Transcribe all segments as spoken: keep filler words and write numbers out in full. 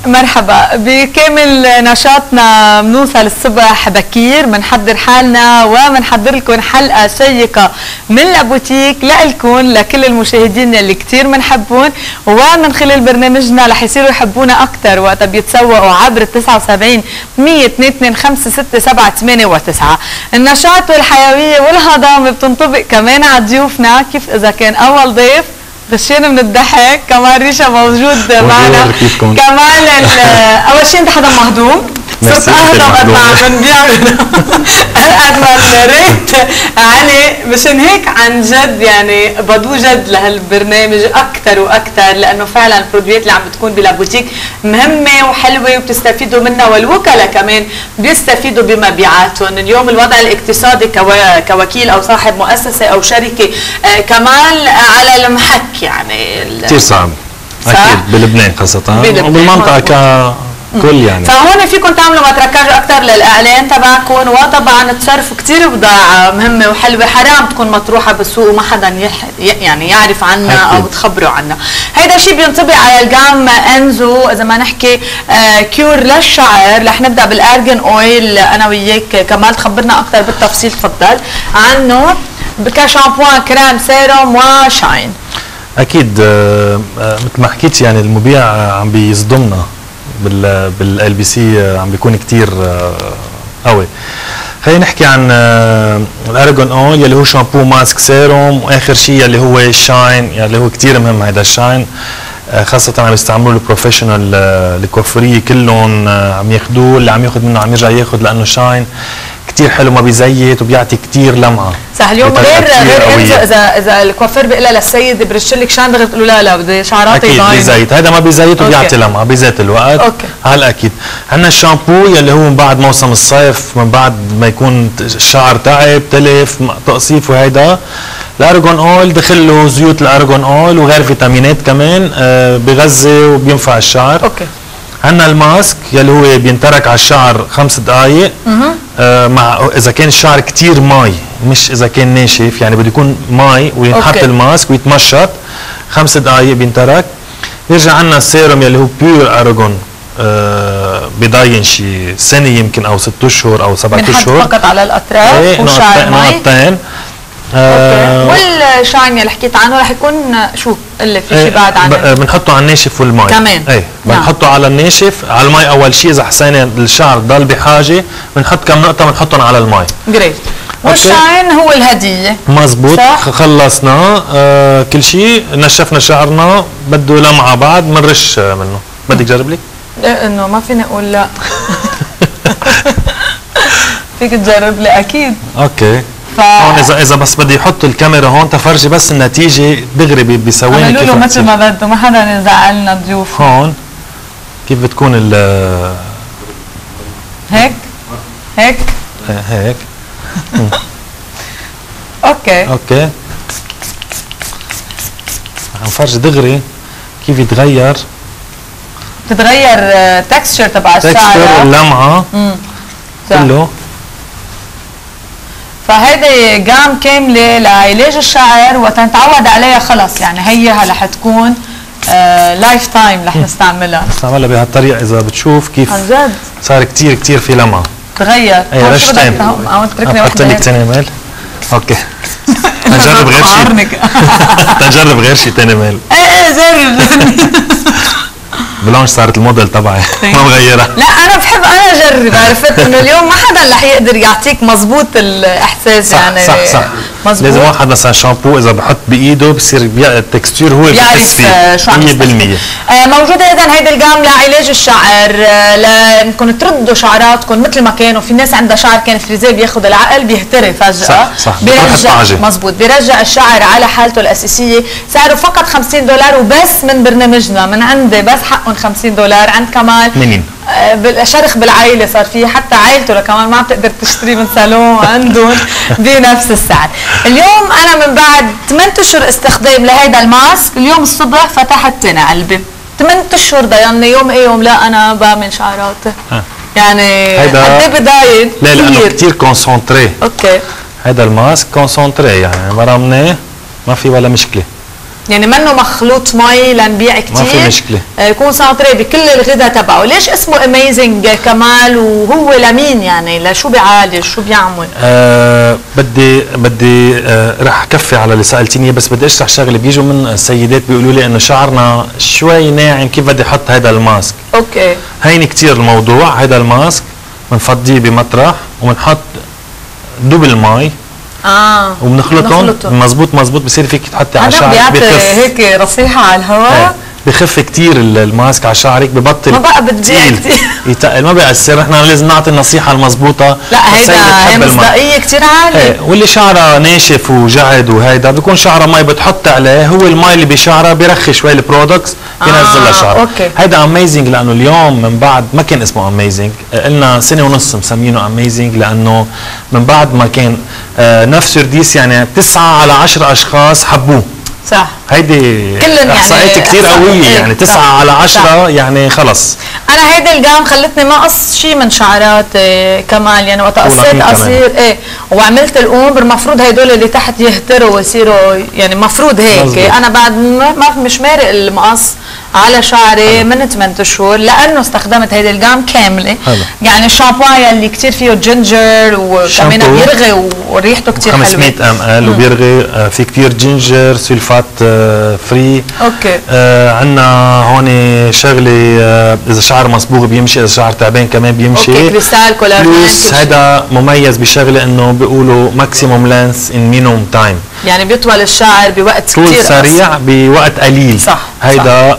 مرحبا. بكامل نشاطنا بنوصل الصبح بكير، بنحضر حالنا وبنحضر لكم حلقه شيقه من لابوتيك لكم لكل المشاهدين اللي كثير بنحبهم، ومن خلال برنامجنا رح يصيروا يحبونا اكثر وقت بيتسوقوا عبر تسعة وسبعين مية اثنين اثنين خمسة ستة سبعة ثمانية وتسعة. النشاط والحيويه والهضام بتنطبق كمان على ضيوفنا، كيف اذا كان اول ضيف غشينا من الضحك، كمان ريشا موجود معنا، كمان اول شيء انت حدا مهضوم، صرت اهضم قد ما عم نبيع قد ما ريت علي، مشان هيك عن جد يعني بدو جد لهالبرنامج اكثر واكثر، لانه فعلا البرودويات اللي عم بتكون بلابوتيك مهمه وحلوه وبتستفيدوا منها، والوكلاء كمان بيستفيدوا بمبيعاتهم. اليوم الوضع الاقتصادي كوكيل او صاحب مؤسسه او شركه آه كمان على المحك، يعني كثير صعب اكيد بلبنان خاصه وبالمنطقه ك كل يعني. فهون فيكم تعملوا متركز اكثر للاعلان تبعكم، وطبعا تصرفوا كثير بضاعه مهمه وحلوه حرام تكون مطروحه بالسوق وما حدا يح يعني يعرف عنها او تخبروا عنها. هيدا الشيء بينطبق على الجام انزو. اذا ما نحكي آه كيور للشعر، رح نبدا بالارجن اويل انا وياك كمال، تخبرنا اكثر بالتفصيل تفضل عنه كشامبوان كريم سيروم وشاين. اكيد آه مثل ما حكيت يعني المبيع عم بيصدمنا بال بالال بي سي، عم بيكون كتير قوي. خلينا نحكي عن الارجون اويل يلي هو شامبو ماسك سيروم، واخر شيء يلي هو الشاين يلي هو كتير مهم. هيدا الشاين خاصة عم يستعملوه البروفيشنال الكوافيريه كلهم عم ياخذوه، اللي عم ياخذ منه عم يرجع ياخذ، لانه شاين كتير حلو ما بيزيت وبيعطي كتير لمعه. صح. اليوم غير غير انزو، اذا اذا الكوافير بيقول للسيد برش لك شان دغري بتقول لا لا بدي شعراتي اكيد بيزيت، هذا ما بيزيت وبيعطي لمعه بذات الوقت. اوكي هلا اكيد. عندنا الشامبو يلي هو من بعد موسم الصيف، من بعد ما يكون الشعر تعب تلف تقصيف، وهيدا الارجون اويل دخل له زيوت الارجون اويل وغير فيتامينات كمان آه بغذي وبينفع الشعر. اوكي. عندنا الماسك يلي هو بينترك على الشعر خمس دقائق آه مع اذا كان الشعر كتير مي، مش اذا كان ناشف، يعني بده يكون مي وينحط الماسك ويتمشط خمس دقائق بينترك. يرجع عندنا السيروم يلي هو بيور ارجون آه بضاين شي سنه يمكن او ست اشهر او سبعة اشهر، فقط على الاطراف ايه وشعر مي. نقطتين آه والشاين اللي حكيت عنه رح يكون شو اللي في شيء بعد عنه؟ بنحطه على الناشف والمي كمان. ايه بنحطه نعم. على الناشف على المي اول شيء، اذا حسينا الشعر ضل بحاجه بنحط كم نقطه بنحطهم على المي. جريت. والشاين هو الهديه. مزبوط. خلصنا آه كل شيء، نشفنا شعرنا، بده لمعه بعد بنرش منه. بدك تجرب لي؟ انه ما فيني اقول لا. فيك تجرب لي اكيد. اوكي. ف... هون اذا اذا بس بدي يحط الكاميرا هون تفرجي بس النتيجه دغري بثواني. عملوا له مثل ما بده، ما حدا يزعلنا ضيوف. هون كيف بتكون ال هيك هيك هيك اوكي اوكي. عم فرجي دغري كيف يتغير، تتغير تكستشر تبع الشعر، تكستشر اللمعه كله. فهيدي جام كامله لعلاج الشعر، وقت نتعود عليها خلص يعني هي رح تكون آه لايف تايم رح نستعملها. نستعملها بهالطريقه. اذا بتشوف كيف عن جد صار كثير كثير في لمعه تغير. اي رشتين عم تتركني وحده لك ثاني مال. اوكي تجرب غير شيء. تجرب غير شيء ثاني مال. ايه ايه جرب. بلونج صارت الموديل تبعي ما بغيرها. لا انا بحب انا اجرب، عرفت انه اليوم ما حدا رح يقدر يعطيك مزبوط الاحساس. صح يعني صح صح مزبوط. لازم واحد مثلا شامبو اذا بحط بايده بصير التكستير هو بيعرف شو عم مية بالمية. آه موجوده اذا هيدي الجام لعلاج الشعر، آه لانكم تردوا شعراتكم مثل ما كانوا. في ناس عندها شعر كان فريزيه بياخذ العقل بيهتري فجاه. صح صح بيرجع مزبوط، بيرجع الشعر على حالته الاساسيه. سعره فقط خمسين دولار وبس من برنامجنا، من عندي بس حقهم خمسين دولار. عند كمال منين؟ آه بالشرخ بالعائله صار في، حتى عائلته لكمان ما عم تقدر تشتري من صالون عندهم بنفس السعر. اليوم انا من بعد ثمانية اشهر استخدام لهيدا الماسك، اليوم الصبح فتحت تاني قلبي. ثمانية اشهر ضيعني يوم ايه يوم لا انا بعمل شعراتي. يعني قد ايه بضاين؟ لا لانه كثير كونسونتري. اوكي. هيدا الماسك كونسونتري يعني مرمناه ما في ولا مشكله. يعني منه مخلوط مي لنبيع كثير، ما في مشكله، يكون سانطري بكل الغذاء تبعه. ليش اسمه اميزنج كمال وهو لمين يعني؟ لشو بيعالج؟ شو بيعمل؟ آه بدي بدي آه رح كفي على اللي سالتيني، بس بدي اشرح شغله. بيجوا من السيدات بيقولوا لي انه شعرنا شوي ناعم، كيف بدي احط هذا الماسك؟ اوكي هيني كثير الموضوع. هذا الماسك بنفضيه بمطرح وبنحط دبل مي اه وبنخلطهم مزبوط مزبوط، بصير فيك تحطي على شعرك بخف. هيك نصيحه على الهواء، بخف كثير الماسك على شعرك، ببطل ما بقى بتبيع كثير يتقل، ما بيأثر. نحن لازم نعطي النصيحه المضبوطه. لا هيدا هي مصداقيه كثير عاليه. ايه، واللي شعره ناشف وجعد وهيدا بيكون شعره مي بتحط عليه، هو المي اللي بشعره بيرخي شوي البرودكتس بينزل لها شعره. اوكي هيدا اميزنج، لانه اليوم من بعد ما كان اسمه اميزنج، قلنا سنه ونص مسمينه اميزنج، لانه من بعد ما كان آه نفس سرديس يعني تسعة على عشرة اشخاص حبوه. صح، هيدي احصائيات يعني كثير قويه، يعني تسعة على عشرة يعني خلص. انا هيدي الجام خلتني ما اقص شيء من شعرات إيه كمال، يعني وقت قصيت قصير ايه وعملت الامبر، المفروض هدول اللي تحت يهتروا ويصيروا يعني المفروض هيك مزبوط. انا بعد ما مش مارق المقص على شعري من ثمانية اشهر لانه استخدمت هيدي الجام كامله. حلو. يعني الشامبو اللي كثير فيه جينجر وكمان بيرغي وريحته كثير حلوه، خمسمية ام ال وبيرغي، آه في كثير جينجر سلفات آه فري. اوكي آه عندنا هون شغله، آه اذا شعر مصبوغ بيمشي، اذا شعر تعبان كمان بيمشي. اوكي كريستال كولاجين. بلس هذا مميز بشغله انه بيقولوا ماكسيموم لانس ان مينيموم تايم، يعني بيطول الشعر بوقت كثير طول سريع بوقت قليل. صح هيدا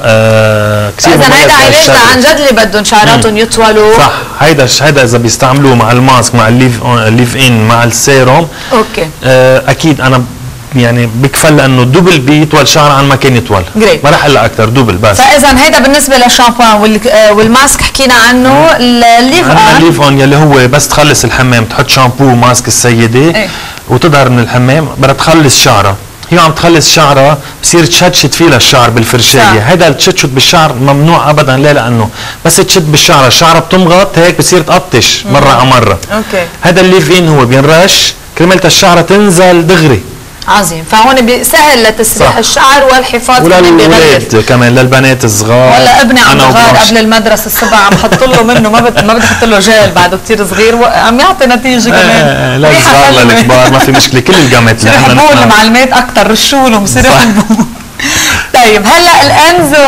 آه كثير مميز. اذا هيدا علاج عن جد اللي بدهم شعراتهم يطولوا. صح، هيدا هيدا اذا بيستعملوه مع الماسك مع الليف الليف ان مع السيروم. اوكي آه اكيد انا يعني بكفل لانه دبل بيطول شعر عن ما كان يطول. جريت. ما رح اقول اكثر، دبل بس. فاذا هيدا بالنسبه للشامبوان والماسك حكينا عنه. الليف اون الليف اون يلي هو بس تخلص الحمام تحط شامبو وماسك السيده ايه؟ وتظهر من الحمام بدها تخلص شعرها، هي عم تخلص شعرها بصير تشتشت فيه للشعر بالفرشايه. هذا التشتشت بالشعر ممنوع ابدا. ليه؟ لانه بس تشد بالشعر الشعر بتمغط هيك بصير تقطش مره على مره. اوكي هذا الليف ان هو بينرش كرمال الشعره تنزل دغري. عظيم. فهون بيسهل لتسريح الشعر والحفاظ وللولاد كمان، للبنات الصغار. ولا ابني عم بغار قبل المدرسه الصبح عم حط له منه، ما بد ما بدي احط له جيل بعده كثير صغير وعم يعطي نتيجه كمان. آه لا الصغار للكبار ما في مشكله، كل الجامعات اللي احنا بنحبوا المعلمات اكثر، رشوا لهم بصيروا يحبوا. طيب هلا الانزو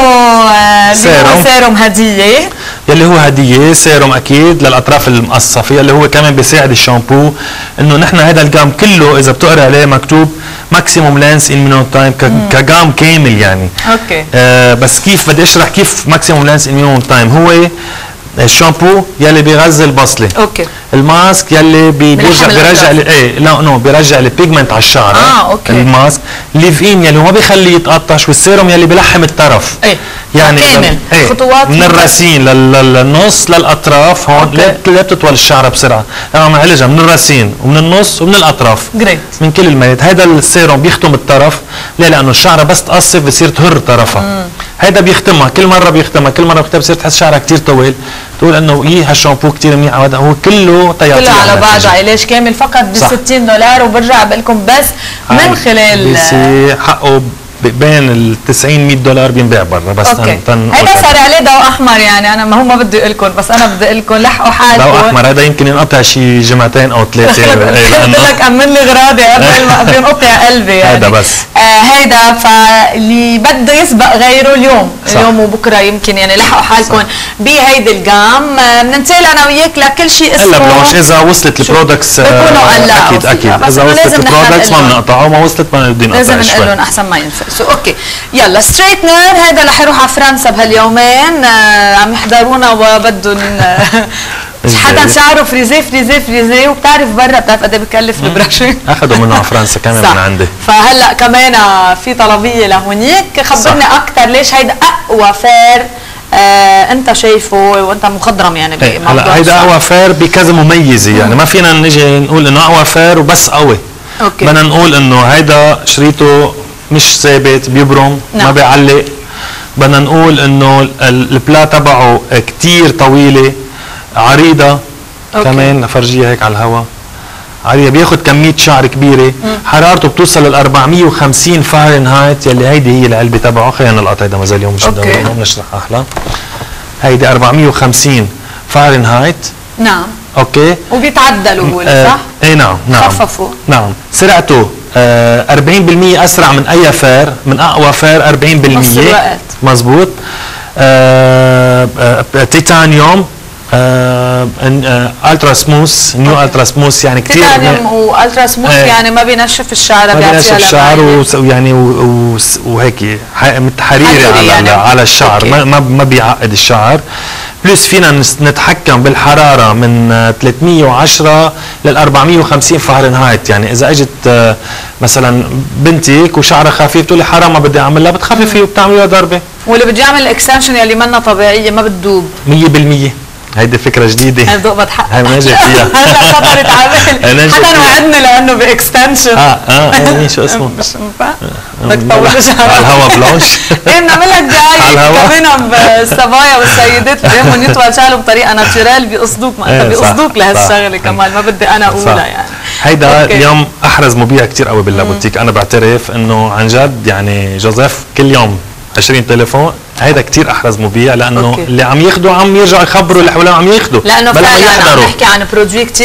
سيروم سيروم هديه يلي هو هديه سيروم اكيد للاطراف المقصفه، يلي هو كمان بيساعد الشامبو انه نحن هذا الجام كله اذا بتقرا عليه مكتوب ماكسيموم لانس ان مينيموم تايم كجام كامل يعني. اوكي آه بس كيف بدي اشرح كيف ماكسيموم لانس ان مينيموم تايم. هو الشامبو يلي بيغذي البصله. اوكي. الماسك يلي بي بيرجع بيرجع ايه لا نو بيرجع البيجمنت على الشعر. اه اوكي. الماسك ليف ان يلي ما بيخليه يتقطش، والسيروم يلي بيلحم الطرف. ايه يعني كامل ايه خطوات من الراسين للنص للاطراف. هون ليه ليه بتطول الشعره بسرعه؟ لانه عم نعالجها من الراسين ومن النص ومن الاطراف. جريت. من كل الميلات. هذا السيروم بيختم الطرف. ليه؟ لانه الشعره بس تقصف بصير تهر طرفها. هيدا بيختمها كل مره بيختمها كل مره بيختمها بصير تحس شعرها كثير طويل، تقول انه ايه هالشامبو كثير منيح. هذا هو كله تيعطي كله على بعضه علاج كامل فقط ب ستين دولار، وبرجع بقول لكم بس من خلال بيصير حقه بين ال تسعين مية دولار بينباع برا. بس اوكي هيدا صار عليه ضوء احمر. يعني انا ما هو ما بدي اقول لكم، بس انا بدي اقول لكم لحقوا حالكم. ضوء احمر هذا يمكن ينقطع شي جمعتين او ثلاثه. قلت لك امن لي غراضي قبل ما بينقطع قلبي يعني. هيدا بس آه هيدا فاللي بده يسبق غيره اليوم صح. اليوم وبكره يمكن يعني لحقوا حالكم بهيدي الجام. بننتقل انا وياك لكل شيء اسمه الا بلوش اذا وصلت البرودكتس اكيد اكيد اذا وصلت البرودكتس ما بنقطعه، ما وصلت ما بدنا نقطع. لازم نقول لهم احسن ما ينفقسوا. اوكي يلا ستريتنر هذا رح يروح على فرنسا بهاليومين. آه عم يحضرونا وبدهم حدا شعره فريزي فريزي فريزي، وبتعرف برا بتعرف قد ايه بكلف البراشين. اخذوا منه على فرنسا كمان من عندي. فهلا كمان في طلبيه لهونيك. خبرني اكثر ليش هيدا اقوى فير آه انت شايفه وانت مخضرم يعني بموضوع. هلا هيدا اقوى فير بكذا مميزه. يعني ما فينا نجي نقول انه اقوى فير وبس قوي. اوكي بدنا نقول انه هيدا شريطه مش ثابت بيبرم. نعم. ما بيعلق. بدنا نقول انه البلا تبعه كتير طويله عريضه. أوكي. كمان افرجيها هيك على الهواء عاليه، بياخذ كميه شعر كبيره، مم. حرارته بتوصل لل أربعمية وخمسين فahrenheit يلي هيدي هي العلبه تبعه. خلينا نلقط هيدا مازال اليوم مش قدامنا بنشرح احلى. هيدي أربعمية وخمسين فahrenheit. نعم. اوكي. وبيتعدلوا هو آه صح؟ اي نعم نعم. خففوا. نعم. سرعته آه أربعين بالمية اسرع من اي فار، من اقوى فار أربعين بالمية. نص الوقت. مزبوط. آه آه تيتانيوم، آه آه الترا سموث، نيو الترا سموث يعني كثير. تيتانيوم والترا سموث آه يعني ما بينشف الشعر، ما بينشف الشعر ويعني وهيك حريري على يعني على الشعر. أوكي. ما ما بيعقد الشعر. بلس فينا نتحكم بالحراره من ثلاثمية وعشرة لل أربعمية وخمسين فahrenheit. يعني اذا اجت مثلا بنتك وشعرها خفيف تقول لي حرام ما بدي اعملها، بتخففي وبتعملي لها ضربه. واللي بده يعمل الاكستنشن يلي منا طبيعيه ما بتدوب مية بالمية. هيدي فكره جديده. انا بدي بضحك. هي ناجح فيها. هلا خطرت على بالي حدا وعدني لانه باكستنشن. اه اه شو اسمه؟ مش ينفع بدك تطول شعرك على الهوا بلونش. ايه بنعمل لك دعايه كمان بالصبايا والسيدات اللي بدهم يطول شعرهم بطريقه ناتشورال بيقصدوك، ما انت بيقصدوك لهالشغله كمان، ما بدي انا اقولها يعني. هيدا اليوم احرز مبيع كثير قوي باللابوتيك. انا بعترف انه عن جد يعني جوزيف كل يوم عشرين تليفون. هيدا كتير احرز مبيع لانه أوكي. اللي عم ياخذوا عم يرجعوا يخبروا اللي حواليهم عم ياخذوا، لانه فعلا عم نحكي عن برودوي كتير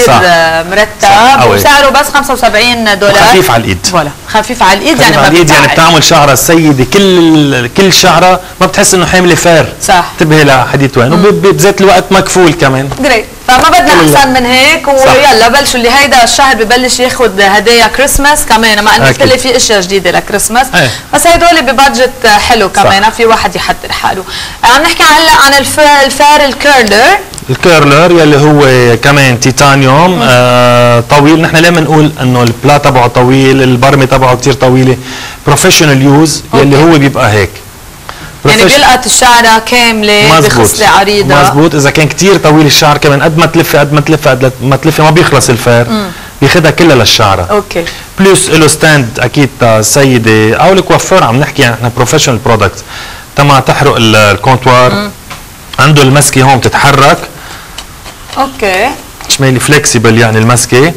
مرتب وسعره بس خمسة وسبعين دولار. خفيف على الايد. فوالا خفيف على الايد. يعني ما بتعب. يعني بتعمل شعرها السيده كل كل شعرها ما بتحس انه حامله فار. صح. انتبهي لحديث وين، وبذات الوقت مكفول كمان. جريت. فما بدنا احسن من هيك. ويلا بلشوا اللي هيدا الشهر ببلش ياخذ هدايا كريسماس كمان، مع انه كل في اشياء جديده لكريسماس. أي. بس هدول ببادجت حلو كمان. صح. في واحد يحضر حاله. عم نحكي هلا عن الفار الكيرلر. الكيرلر يلي هو كمان تيتانيوم آه طويل. نحن ليه بنقول انه البلا تبعه طويل، البرمه تبعه كثير طويله. بروفيشنال يوز يلي هو بيبقى هيك، يعني بيلقط الشعره كامله بخصله عريضه. مزبوط. اذا كان كثير طويل الشعر كمان قد ما تلفي قد ما تلفي قد ما تلفي ما بيخلص الفار، بياخذها كلها للشعره. اوكي. بلس له ستاند اكيد السيده او الكوافير. عم نحكي يعني احنا بروفيشنال برودكت تما تحرق الكونتوار. عنده المسكه هون بتتحرك. اوكي. شمالي فليكسيبل يعني المسكه.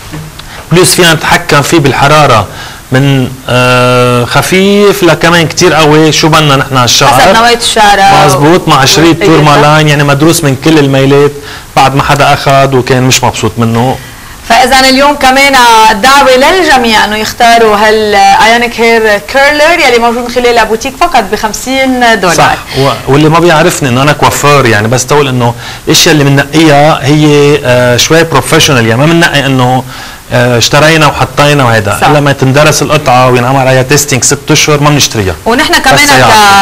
بلس فينا نتحكم فيه بالحراره من آه خفيف لكمان كتير قوي. شو بدنا نحن الشعر حسب نوعيه الشعره. مزبوط. مع شريط تورمالين يعني مدروس من كل الميلات بعد ما حدا اخذ وكان مش مبسوط منه. فاذا اليوم كمان دعوه للجميع انه يختاروا هالايونيك هير كيرلر يلي موجود من خلال البوتيك فقط ب خمسين دولار. صح. واللي ما بيعرفني انه انا كوافير يعني بس تقول انه الاشياء اللي بننقيها هي آه شوي بروفيشنال. يعني ما بننقي انه آه اشترينا وحطينا وهيدا، الا ما تندرس القطعه وينعمل عليها تيستينج ست اشهر ما بنشتريها. ونحن كمان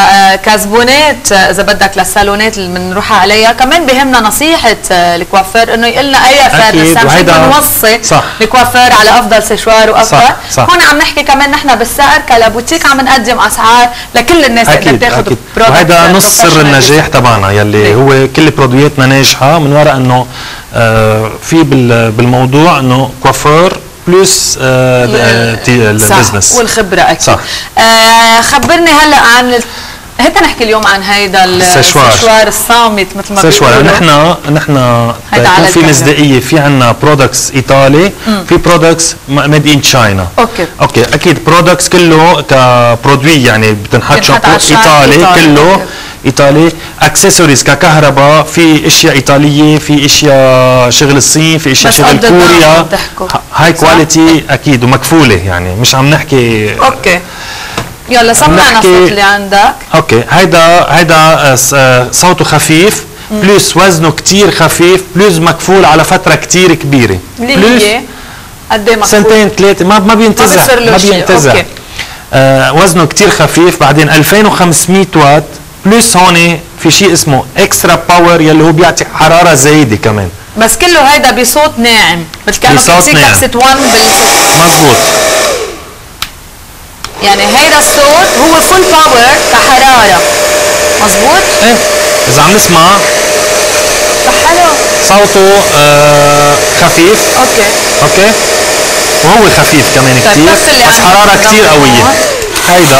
كزبونات اذا بدك للصالونات اللي بنروحها عليها كمان بهمنا نصيحه الكوافير انه يقول لنا اي فار نستمشي بنوصي الكوافير على افضل سشوار وافضل. صح. صح. هون عم نحكي كمان نحن بالسعر كلابوتيك عم نقدم اسعار لكل الناس اللي بتاخذ برودكت. وهذا نص سر النجاح تبعنا يلي هو كل برودوياتنا ناجحه من وراء انه آه في بالموضوع انه كوافير بلس البزنس والخبره اكيد. صح. آه خبرني هلا عن هيك نحكي اليوم عن هيدا السشوار الصامت مثل ما بيقولوا. نحن نحن يكون في مصداقيه. في عندنا برودكتس ايطالي، في برودكتس ميد ان تشاينا. اوكي اوكي اكيد برودكتس كله كبرودوي يعني بتنحط شامبو ايطالي كله. أوكي. ايطالي. اكسسوارز ككهرباء في اشياء ايطاليه، في اشياء شغل الصين، في اشياء شغل كوريا. هاي كواليتي اكيد ومكفوله يعني مش عم نحكي. اوكي يلا سمعنا الصوت اللي عندك. اوكي. هيدا هيدا صوته خفيف بلس وزنه كتير خفيف بلس مكفول على فتره كتير كبيره. اللي هي قد ايه مكفول؟ سنتين ثلاثه ما ما بينتزع ما بينتزع. آه وزنه كتير خفيف. بعدين ألفين وخمسمية واط بلس هون في شيء اسمه اكسترا باور يلي هو بيعطي حراره زايده كمان. بس كله هيدا بصوت ناعم مثل كانه بتمسك كبسه واحد بالصوت. مزبوط. يعني هيدا الصوت هو فول باور كحراره. مزبوط؟ ايه اذا عم نسمع حلو صوته آه خفيف. اوكي اوكي وهو خفيف كمان كثير بس حراره كثير قوية. هيدا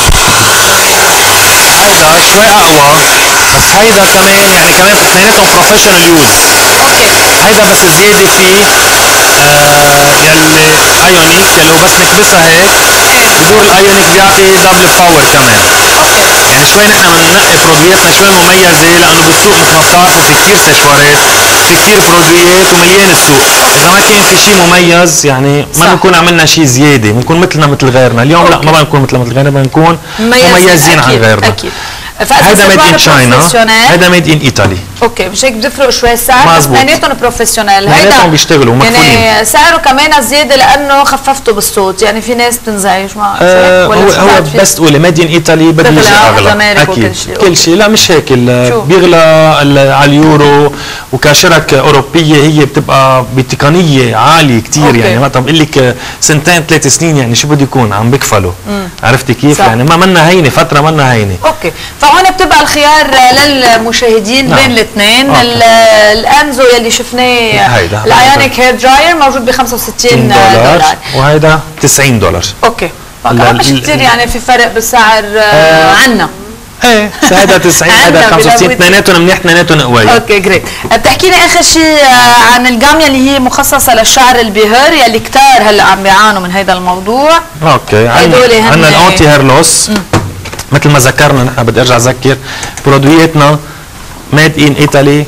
هيدا شوي اقوى بس هيدا كمان يعني كمان اثنيناتهم بروفيشنال يوز. اوكي. هيدا بس زياده فيه يلي ايونيك اللي هو بس نكبسها هيك بيدور الايونيك بيعطي دبل باور كمان. يعني شوي نحن بننقي برودوياتنا شوي مميزه لانه بالسوق مثل ما بتعرفوا في كثير سيشوارات، في كثير برودويات ومليان السوق، اذا ما كان في شيء مميز يعني ما بنكون عملنا شيء زياده، بنكون مثلنا مثل غيرنا. اليوم أوكي. لا ما بنكون مثلنا مثل غيرنا، بنكون مميزين عن غيرنا. اكيد. هذا ميد ان تشاينا، هذا ميد ان ايطالي. اوكي مش هيك بيفرق شوي السعر، بس اثنيناتهم بروفيشنال. هيدا بيشتغلوا مكفولين. يعني سعره كمان زياده لانه خففته بالصوت، يعني في ناس بتنزعج ما آه ولا هو, هو بس تقولي ميد ان ايطالي ببلش اغلى اكيد كل شيء. لا مش هيك، بيغلى على اليورو، وكشرك اوروبيه هي بتبقى بتقنيه عاليه كثير. يعني ما بقول لك سنتين ثلاث سنين يعني شو بده يكون عم بيكفلوا. عرفتي كيف؟ صح. يعني ما منا هينه فتره، منا هينه. اوكي فهون بتبقى الخيار للمشاهدين. نعم. بين الاثنين. الانزو يلي شفناه الايونيك هير دراير موجود ب خمسة وستين دولار وهيدا تسعين دولار. اوكي فكمان مش كثير يعني في فرق بالسعر آه عنا. ايه هذا تسعين هذا خمسة وستين، اثنيناتهم منيح اثنيناتهم قوي. اوكي جريت. بتحكي لي اخر شيء عن الجام يلي هي مخصصه للشعر البيهر يلي كثار هلا عم بيعانوا من هذا الموضوع. اوكي عندنا عندنا الانتي هير لوس مثل ما ذكرنا نحن. بدي ارجع اذكر برودوياتنا ميد ان ايطالي،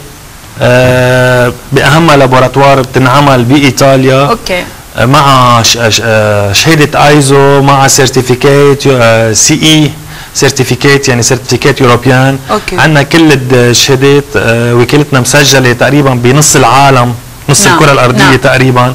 آه باهم لابوراتوار بتنعمل بايطاليا. اوكي مع شهاده ايزو، مع سيرتيفيكيت سي اي سيرتيفيكيت يعني سيرتيفيكيت يوروبيان. عندنا كل الشهادات. آه وكالتنا مسجله تقريبا بنص العالم، نص نعم. الكره الارضيه نعم. تقريبا.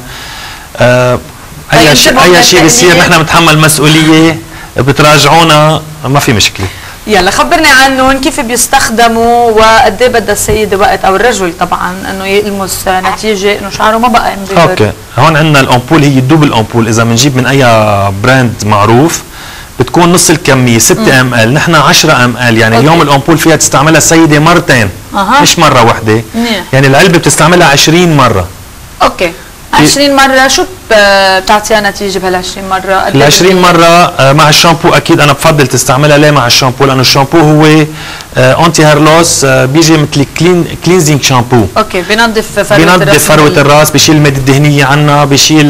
آه اي شيء اي شيء بيصير نحن بنتحمل مسؤوليه، بتراجعونا ما في مشكله. يلا خبرني عنهم، كيف بيستخدموا وقد ايه بدها السيده وقت او الرجل طبعا انه يلمس نتيجه انه شعره ما بقى مبيض. اوكي هون عندنا الامبول، هي الدوبل امبول. اذا بنجيب من اي براند معروف بتكون نص الكميه ستة ام ال، نحن عشرة ام ال. يعني أوكي. اليوم الامبول فيها تستعملها السيده مرتين أه. مش مره واحده. يعني العلبه بتستعملها عشرين مره. اوكي عشرين مرة. شو بتعطيها نتيجة بهال عشرين مرة؟ ال عشرين مرة مع الشامبو أكيد أنا بفضل تستعملها. ليه مع الشامبو؟ لأنه الشامبو هو أنتي هير لوس، بيجي مثل كلين كلينزينج شامبو. أوكي بينظف فروة الراس، بينظف فروة الراس، بيشيل المادة الدهنية عنا، بيشيل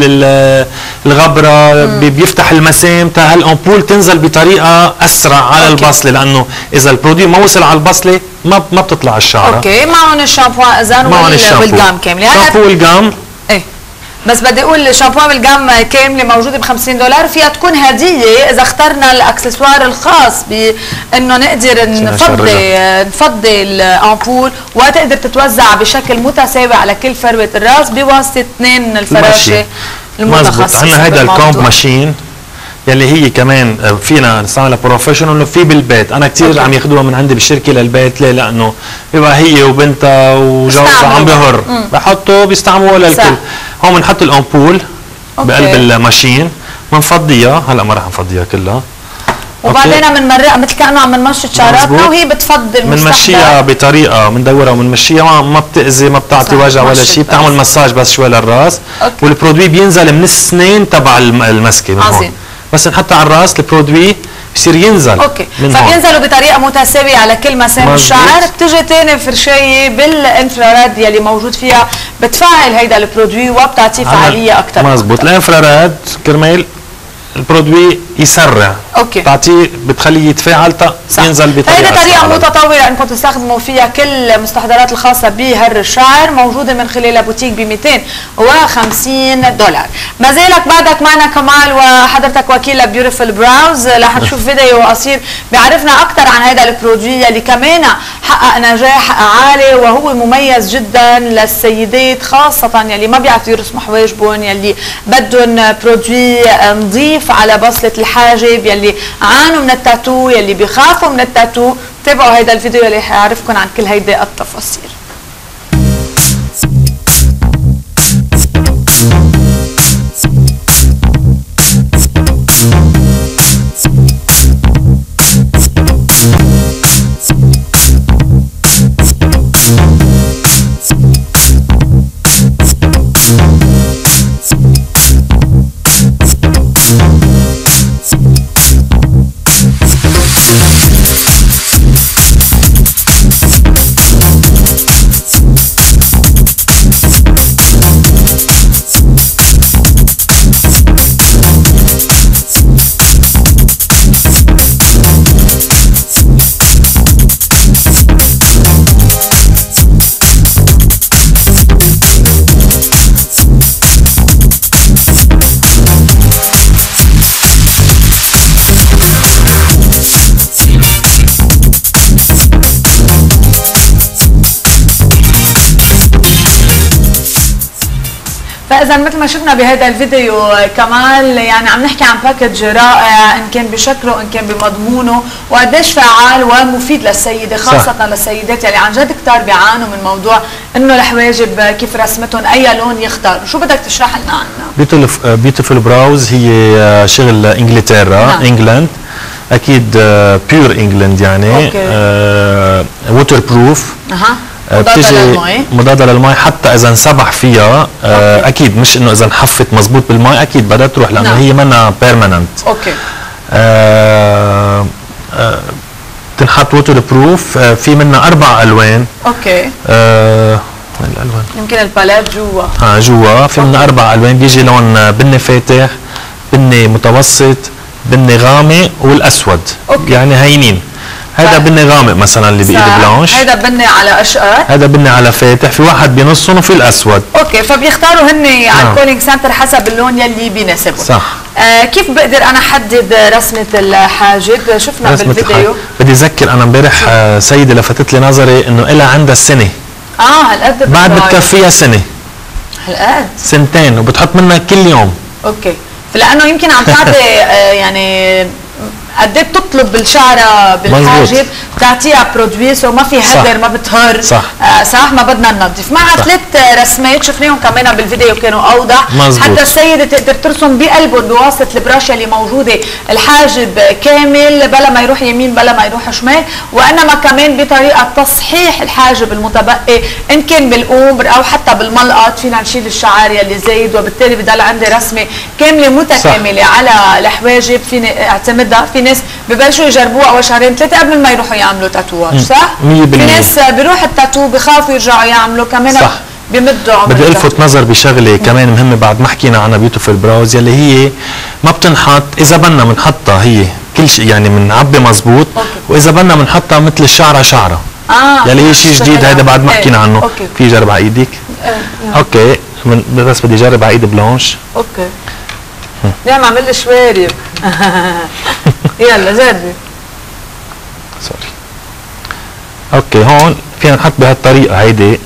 الغبرة، مم. بيفتح المسام تا هالأمبول تنزل بطريقة أسرع على أوكي. البصلة، لأنه إذا البرودوي ما وصل على البصلة ما ما بتطلع الشعرة. أوكي معهم الشامبو إذن والجام كاملة. الشامبو والجام إيه بس بدي اقول شامبو بالجام كامله موجوده ب خمسين دولار، فيها تكون هديه اذا اخترنا الاكسسوار الخاص بانه نقدر نفضي نفضي الامبول وتقدر تتوزع بشكل متساوي على كل فروه الراس بواسطه اثنين الفراشه المتخصصه. عندنا هيدا الكومب ماشين يلي هي كمان فينا نستعملها بروفيشنال وفي بالبيت. انا كثير عم ياخذوها من عندي بالشركه للبيت. ليه؟ لانه بيبقى هي وبنتها وجوزها عم بهر بحطوا بيستعملوها للكل. هون بنحط الامبول بقلب الماشين بنفضيها. هلا ما رح نفضيها كلها وبعدين بنمرقها مثل كانه عم نمشط شعراتنا وهي بتفضي المستحضر. بنمشيها بطريقه بندورها وبنمشيها ما, ما بتاذي ما بتعطي وجع ولا شيء. بتعمل مساج بس شوي للراس. والبرودوي بينزل من السنين تبع المسكه من هون. بس نحطها على الراس البرودوي بصير ينزل. اوكي فبينزلوا بطريقه متساويه على كل مسام الشعر. بتجي ثاني فرشايه بالانفراريد يلي موجود فيها بتفعل هيدا البرودوي وبتعطيه فعاليه اكثر. مزبوط. الانفراريد كرمال البرودوي يسرع. اوكي بتعطيه بتخليه يتفاعل ينزل بطريقه. هيدي طريقه متطوره انكم تستخدموا فيها كل المستحضرات الخاصه بهر الشعر، موجوده من خلال بوتيك ب مئتين وخمسين دولار. ما زالك بعدك معنا كمال وحضرتك وكيل بيوتيفول براوز، رح نشوف فيديو قصير بيعرفنا اكثر عن هذا البرودوي اللي كمان حقق نجاح عالي وهو مميز جدا للسيدات خاصه يلي ما بيعرفوا يرسموا حواجبهم، يلي بدهم برودوي نظيف على بصله الحاجب، يلي عانوا من التاتو، يلي بيخافوا من التاتو. تابعوا هيدا الفيديو اللي حيعرفكم عن كل هيدي التفاصيل. فاذا مثل ما شفنا بهذا الفيديو كمال يعني عم نحكي عن باكج رائع ان كان بشكله ان كان بمضمونه وقديش فعال ومفيد للسيده خاصه صح. للسيدات يلي عن جد كثار بيعانوا من موضوع انه الحواجب كيف رسمتهم اي لون يختار. شو بدك تشرح لنا عنه؟ بيوتيفول براوز هي شغل انجلترا نعم. انجلند اكيد بيور انجلند يعني ووتر بروف اها بتيجي مضادة للمي حتى اذا انسبح فيها أوكي. اكيد مش انه اذا انحفت مزبوط بالمي اكيد بدها تروح لانه نعم. هي منا بيرمننت. اوكي آه آه تنحط ووتر بروف آه في منها اربع الوان. اوكي آه الالوان يمكن الباليت جوا اه جوا في منها اربع الوان بيجي لون بني فاتح بني متوسط بني غامق والاسود. أوكي. يعني هينين. هذا بني غامق مثلا اللي بايد بلانش، هذا بني على اشقر، هذا بني على فاتح، في واحد بنصهم وفي الاسود. اوكي فبيختاروا هن على الكولينج سنتر حسب اللون يلي بيناسبهم. صح. آه كيف بقدر انا احدد رسمه الحاجب؟ شفنا رسمة بالفيديو. بدي اذكر انا امبارح آه سيده لفتت لي نظري انه لها عندها سنه. اه هالقد بعد بتكفيها سنه. هالقد؟ سنتين وبتحط منها كل يوم. اوكي فلانه يمكن عم تعطي آه يعني قد ايه بتطلب بالشعره بالحاجب بتعطيها برودوي سو ما في هدر ما بتهر. صح آه صح ما بدنا ننظف مع ثلاث رسمات شفناهم كمان بالفيديو كانوا اوضح. مزبوط. حتى السيده تقدر ترسم بقلبهم بواسطه البراشه اللي موجوده الحاجب كامل بلا ما يروح يمين بلا ما يروح شمال، وانما كمان بطريقه تصحيح الحاجب المتبقي ان كان بالقوبر او حتى بالملقط فينا نشيل الشعر يلي زايد وبالتالي بضل عندي رسمه كامله متكامله. صح. على الحواجب فيني اعتمدها. في ناس ببلشوا يجربوها اول شهرين ثلاثه قبل ما يروحوا يعملوا تاتواج صح؟ مية بالمية. في ناس بيروح التاتو بخافوا يرجعوا يعملوا كمان صح. بمدوا عمر. بدي الفت نظر بشغله كمان مهمه بعد ما حكينا عنها بيوتيفول براوز يلي هي ما بتنحط اذا بدنا بنحطها هي كل شيء يعني بنعبي مزبوط واذا بدنا بنحطها مثل الشعره شعره. اه يلي هي شيء جديد هذا بعد ما حكينا عنه. أوكي. في جرب على ايدك. اه. اوكي بس بدي اجرب على ايد بلانش. اوكي يا ما عمل لي شوارب. يلا جربي. سوري. اوكي هون فينا نحط بهالطريقه هيدي.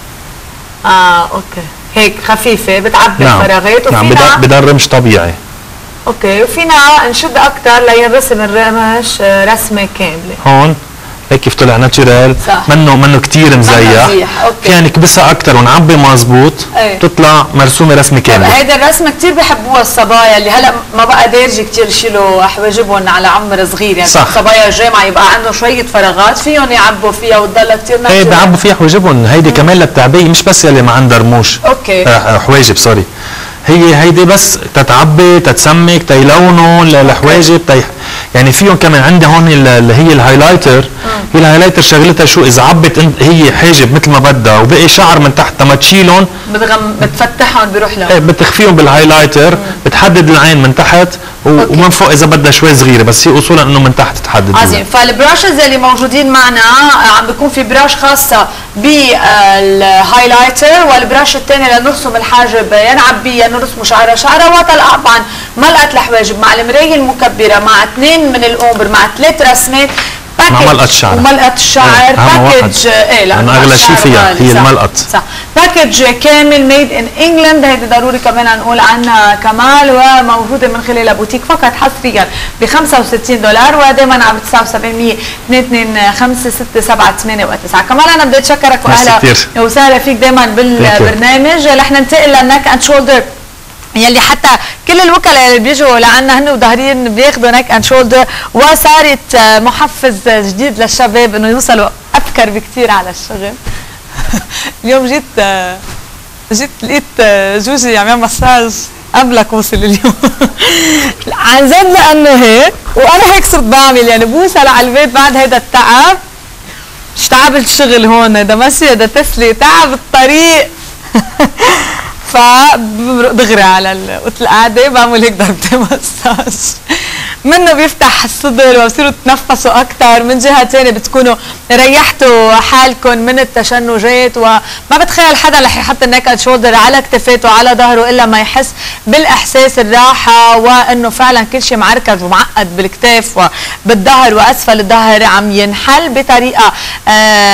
اه اوكي هيك خفيفه بتعبي نعم. الفراغات وفينا نعم بدل رمش طبيعي. اوكي وفينا نشد اكثر لينرسم الرمش رسمه كامله. هون هيك كيف طلع ناتشورال منه منه كثير مزيح. فينا نكبسها اكثر ونعبي مزبوط بتطلع مرسومه رسمه كامله. هيدي الرسمه كثير بحبوها الصبايا اللي هلا ما بقى دارجه كثير يشيلوا حواجبهم على عمر صغير يعني صح. صبايا الجامعه يبقى عندهم شويه فراغات فيهم يعبوا فيها وتضلها كثير ناتشورال. ايه بيعبوا فيها حواجبهم هيدي مم. كمان للتعبيه مش بس يلي ما عندها رموش. اوكي آه حواجب سوري. هي هيدي بس تتعبي تتسمك تيلونوا الحواجب تي يعني فيهم كمان عندي هون اللي هي الهايلايتر. هي الهايلايتر شغلتها شو اذا عبت هي حاجب مثل ما بدها وبقي شعر من تحت لما تشيلهم بتغم بتفتحهم بيروح لهم. ايه بتخفيهم بالهايلايتر. مم. بتحدد العين من تحت ومن فوق اذا بدها شوي صغيره بس هي اصولا انه من تحت تحدد. عظيم. فالبراشز اللي موجودين معنا عم بيكون في براش خاصه بالهايلايتر والبراش الثاني لنرسم الحاجب يا نعبيه يا نرسمه شعره شعره وطبعا ملقط الحواجب مع المرايه المكبره مع اثنين من الأوبر مع ثلاث رسمات مع ملقط الشعر وملقط الشعر باكج. ايه لا اغلى شيء فيها هي الملقط صح. باكج كامل ميد ان انجلاند هيدي ضروري كمان نقول عنها كمال وموجوده من خلال بوتيك فقط حصريا ب خمسة وستين دولار ودائما على تسعة وسبعين مية اثنين اثنين خمسة ستة سبعة ثمانية وتسعة. كمال انا بدي اتشكرك واهلا وسهلا فيك دائما بالبرنامج. رح ننتقل للنك اند شولدر يلي حتى كل الوكلاء اللي بيجوا لعنا هن وظاهرين بياخذوا نيك اند شولدر وصارت محفز جديد للشباب انه يوصلوا ابكر بكثير على الشغل. اليوم جيت جيت لقيت جوجي عم يعمل مساج قبلك وصل اليوم. عن جد لانه هيك وانا هيك صرت بعمل يعني بوصل على البيت بعد هيدا التعب. مش تعب الشغل هون هيدا ماشي هيدا تسلي تعب الطريق. فدغري على القعده بعمل هيك ضربتين مساج منه بيفتح الصدر وبصيروا تتنفسوا اكثر. من جهه ثانيه بتكونوا ريحتوا حالكم من التشنجات وما بتخيل حدا رح يحط النيك اند شولدر على كتفاته وعلى ظهره الا ما يحس بالاحساس الراحه وانه فعلا كل شيء معركز ومعقد بالكتاف وبالظهر واسفل الظهر عم ينحل بطريقه آه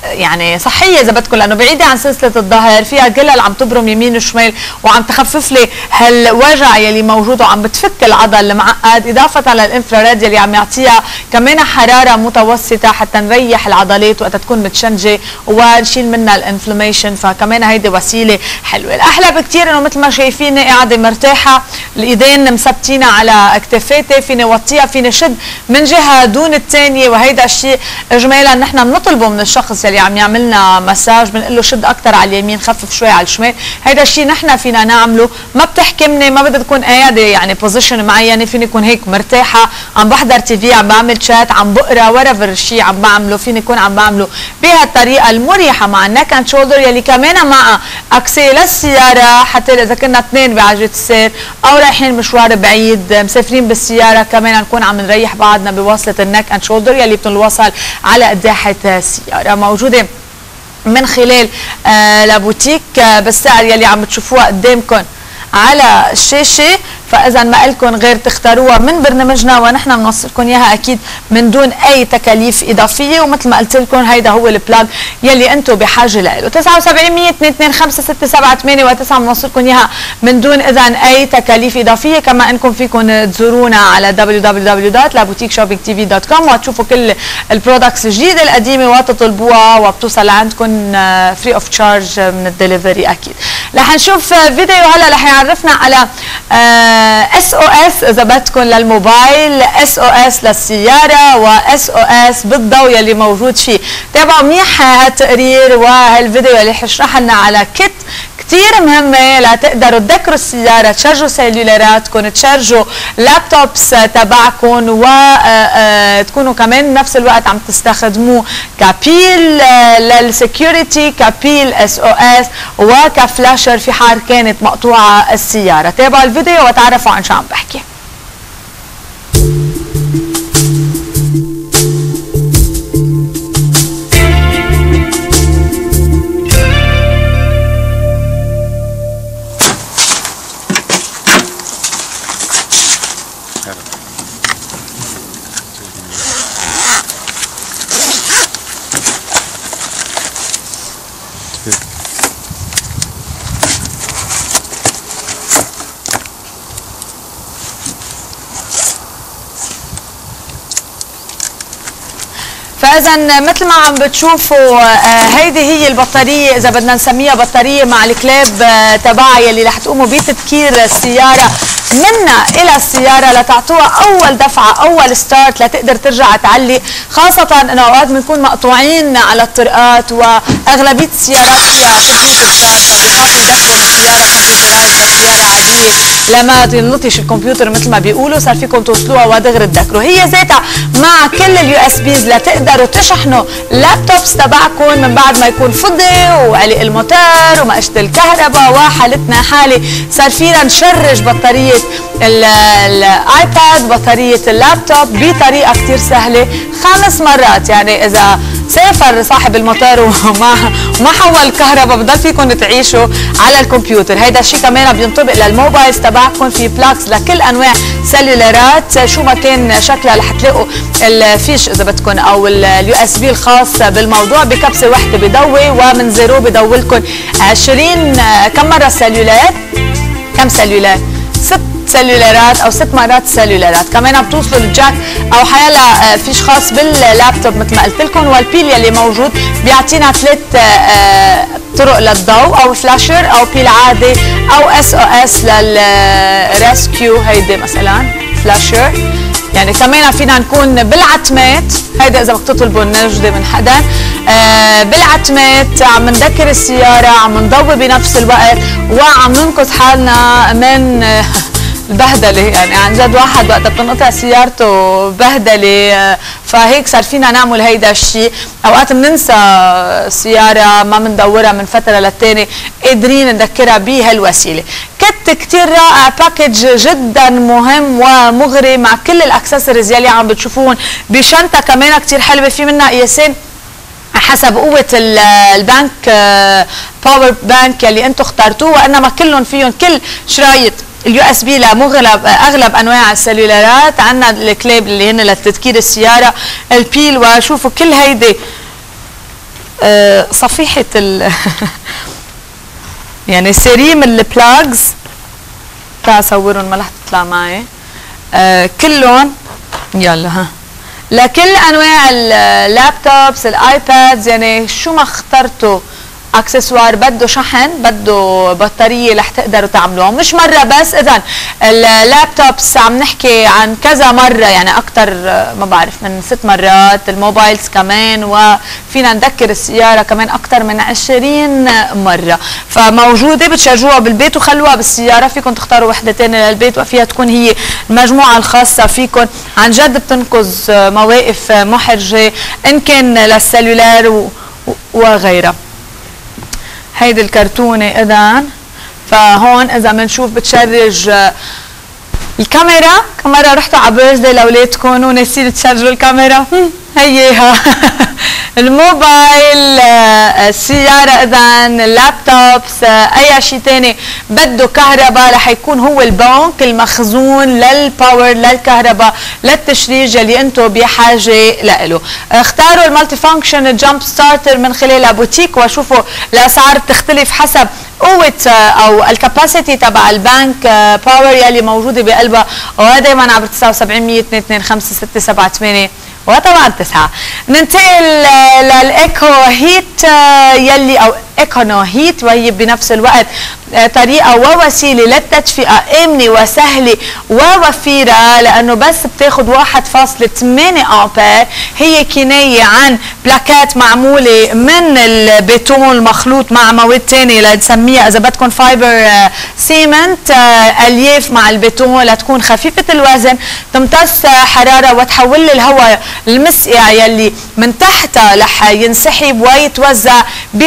يعني صحيه اذا بدكم، لانه بعيده عن سلسله الظهر، فيها جلل عم تبرم يمين وشمال وعم تخفف لي هالوجع يلي موجود وعم بتفك العضل المعقد، اضافه على الانفراريد يلي عم يعطيها كمان حراره متوسطه حتى نريح العضلات وقت تكون متشنجه ونشيل منها الانفلاميشن، فكمان هيدي وسيله حلوه. الاحلى بكثير انه مثل ما شايفيني قاعده مرتاحه، الايدين مثبتينها على اكتافاتي، فيني وطيها، فيني شد من جهه دون الثانيه، وهيدا الشيء اجمالا نحن بنطلبه من الشخص يلي عم يعملنا مساج، بنقول له شد اكثر على اليمين، خفف شوي على الشمال. هيدا الشيء نحن فينا نعمله، ما بتحكمني، ما بدها تكون قاعده يعني بوزيشن معينه، فيني اكون هيك مرتاحه عم بحضر تي في، عم بعمل شات، عم بقرا، ورافر الشيء عم بعمله، فيني اكون عم بعمله بهالطريقه المريحه مع النك اند شولدر يلي كمان معها اكسي للسياره، حتى اذا كنا اثنين بعجله السير او رايحين مشوار بعيد مسافرين بالسياره كمان نكون عم نريح بعضنا بوصله النك اند شولدر يلي بتنوصل على قداحه السياره. موجوده من خلال آه لابوتيك آه بالسعر يلي عم تشوفوها قدامكم على الشاشه، فاذا ما لكم غير تختاروها من برنامجنا ونحن بنوصلكم اياها اكيد من دون اي تكاليف اضافيه، ومثل ما قلت لكم هيدا هو البلاج يلي انتم بحاجه له. تسعة وسبعين مية اثنين اثنين خمسة ستة سبعة ثمانية وتسعة بنوصلكم اياها من دون اذا اي تكاليف اضافيه، كما انكم فيكم تزورونا على دبليو دبليو دبليو دوت لا بوتيك شوبينج تي في دوت كوم وتشوفوا كل البرودكتس الجديده القديمه وتطلبوها وبتوصل عندكم فري اوف تشارج من الدليفري اكيد. رح نشوف فيديو هلا رح يعرفنا على اس او اس اذا بدكم للموبايل، اس او اس للسياره، واس او اس بالضوء يلي موجود فيه. تابعوا منيح هالتقرير وهالفيديو اللي حيشرح لنا على كت كثير مهمه لتقدروا تذكروا السياره، تشارجوا سيلولاراتكم، تشارجوا لابتوبس تبعكم، وتكونوا كمان بنفس الوقت عم تستخدموه كبيل للسكيورتي، كبيل اس او اس، وكفلاشر في حال كانت مقطوعه السياره. تابعوا الفيديو وتعرفوا عن شو عم بحكي. فاذا مثل ما عم بتشوفوا هيدي هي البطاريه، اذا بدنا نسميها بطاريه مع الكلاب تبعها يلي رح تقوموا بتذكير السياره منا الى السياره لتعطوها اول دفعه، اول ستارت لتقدر ترجع تعلي، خاصه انه اوقات بنكون مقطوعين على الطرقات واغلبيه السيارات فيها كمبيوتر ستارت، فبيخافوا يدخلوا السياره كمبيوترايز سياره عاديه لما تنلطش الكمبيوتر مثل ما بيقولوا، صار فيكم توصلوها ودغري تذكروا. هي ذاتها مع كل اليو اس بيز لتقدروا تشحنوا لابتوبس تبعكم من بعد ما يكون فضي وعلق الموتور وما اشتغل الكهرباء، وحالتنا حالي صار فينا نشرج بطاريه الايباد، بطاريه اللابتوب بطريقه كثير سهله خمس مرات. يعني اذا سافر صاحب الموتور وما ما حول الكهرباء بضل فيكم تعيشوا على الكمبيوتر. هيدا الشيء كمان بينطبق للموبايلز تبعكم، في بلاكس لكل انواع سيلولارات شو ما كان شكلها رح تلاقوا الفيش اذا بدكم او اليو اس بي الخاص بالموضوع بكبسه وحده بضوي، ومن زيرو بضوي لكم عشرين كم مره سيلولار، كم سيلولار؟ ست سيلولارات او ست مرات سيلولارات. كمان بتوصلوا الجاك او حيلا فيش خاص باللابتوب مثل ما قلت لكم، والبيل يلي موجود بيعطينا ثلاث طرق للضوء، او فلاشر او بيل عادي او اس او اس للريسكيو. هيدي مثلا فلاشر، يعني كمان فينا نكون بالعتمات، هيدا اذا بدك تطلبوا النجده من حدا، آه بالعتمات عم نذكر السياره، عم نضوي بنفس الوقت، وعم ننقذ حالنا من آه البهدله. يعني عن جد واحد وقت بتنقطع سيارته بهدله، فهيك صار فينا نعمل هيدا الشيء. اوقات بننسى السياره ما بندورها من فتره للتانيه، قادرين نذكرها بهالوسيله. كت كتير رائع، باكج جدا مهم ومغري مع كل الاكسسوارز يلي عم بتشوفوهم بشنطه كمان كتير حلوه، في منها قياسين حسب قوه البانك باور بانك يلي انتم اخترتوه، وانما كلهم فيهم كل شرايط اليو اس بي لمغلب اغلب انواع السيلولارات. عندنا الكليب اللي هن لتذكير السياره، البيل، وشوفوا كل هيدي آه صفيحه ال يعني سريم البلاجز، تعال صورهم ما رح تطلع معي. آه كلهم يلا ها لكل انواع اللابتوبس الايبادز، يعني شو ما اخترتوا اكسسوار بده شحن بده بطاريه رح تقدروا تعملوها مش مره بس. اذا اللابتوبس عم نحكي عن كذا مره، يعني اكثر ما بعرف من ست مرات، الموبايلز كمان، وفينا نذكر السياره كمان اكثر من عشرين مره. فموجوده بتشارجوها بالبيت وخلوها بالسياره، فيكم تختاروا وحدتين للبيت وفيها تكون هي المجموعه الخاصه فيكم. عن جد بتنقذ مواقف محرجه ان كان للسلولار وغيرها. هيدي الكرتونه اذا، فهون اذا بنشوف بتشرج الكاميرا. كاميرا رحتوا على بيرثدي لاولادكم ونسيتوا تشرجوا الكاميرا، هيها الموبايل، السياره، اذا اللابتوبس، اي شيء ثاني بده كهرباء رح يكون هو البنك المخزون للباور للكهرباء للتشريج اللي انتم بحاجه له. اختاروا المالتي فانكشن جامب ستارتر من خلال البوتيك، وشوفوا الاسعار بتختلف حسب قوه او الكاباسيتي تبع البنك باور يلي موجوده بقلبها، ودائما عبر تسعة وسبعين مية اثنين اثنين خمسة ستة سبعة ثمانية وطبعا تسعة. ننتقل للايكو هيت يلي او ايكونو هيت، وهي بنفس الوقت طريقه ووسيله للتدفئه امنه وسهله ووفيره، لانه بس بتاخذ واحد فاصلة ثمانية امبير. هي كنايه عن بلاكات معموله من البيتون المخلوط مع مواد ثانيه لنسميها اذا بدكم فايبر سيمنت، الياف مع البيتون لتكون خفيفه الوزن، تمتص حراره وتحول الهواء المسقع يلي من تحتها رح ينسحب ويتوزع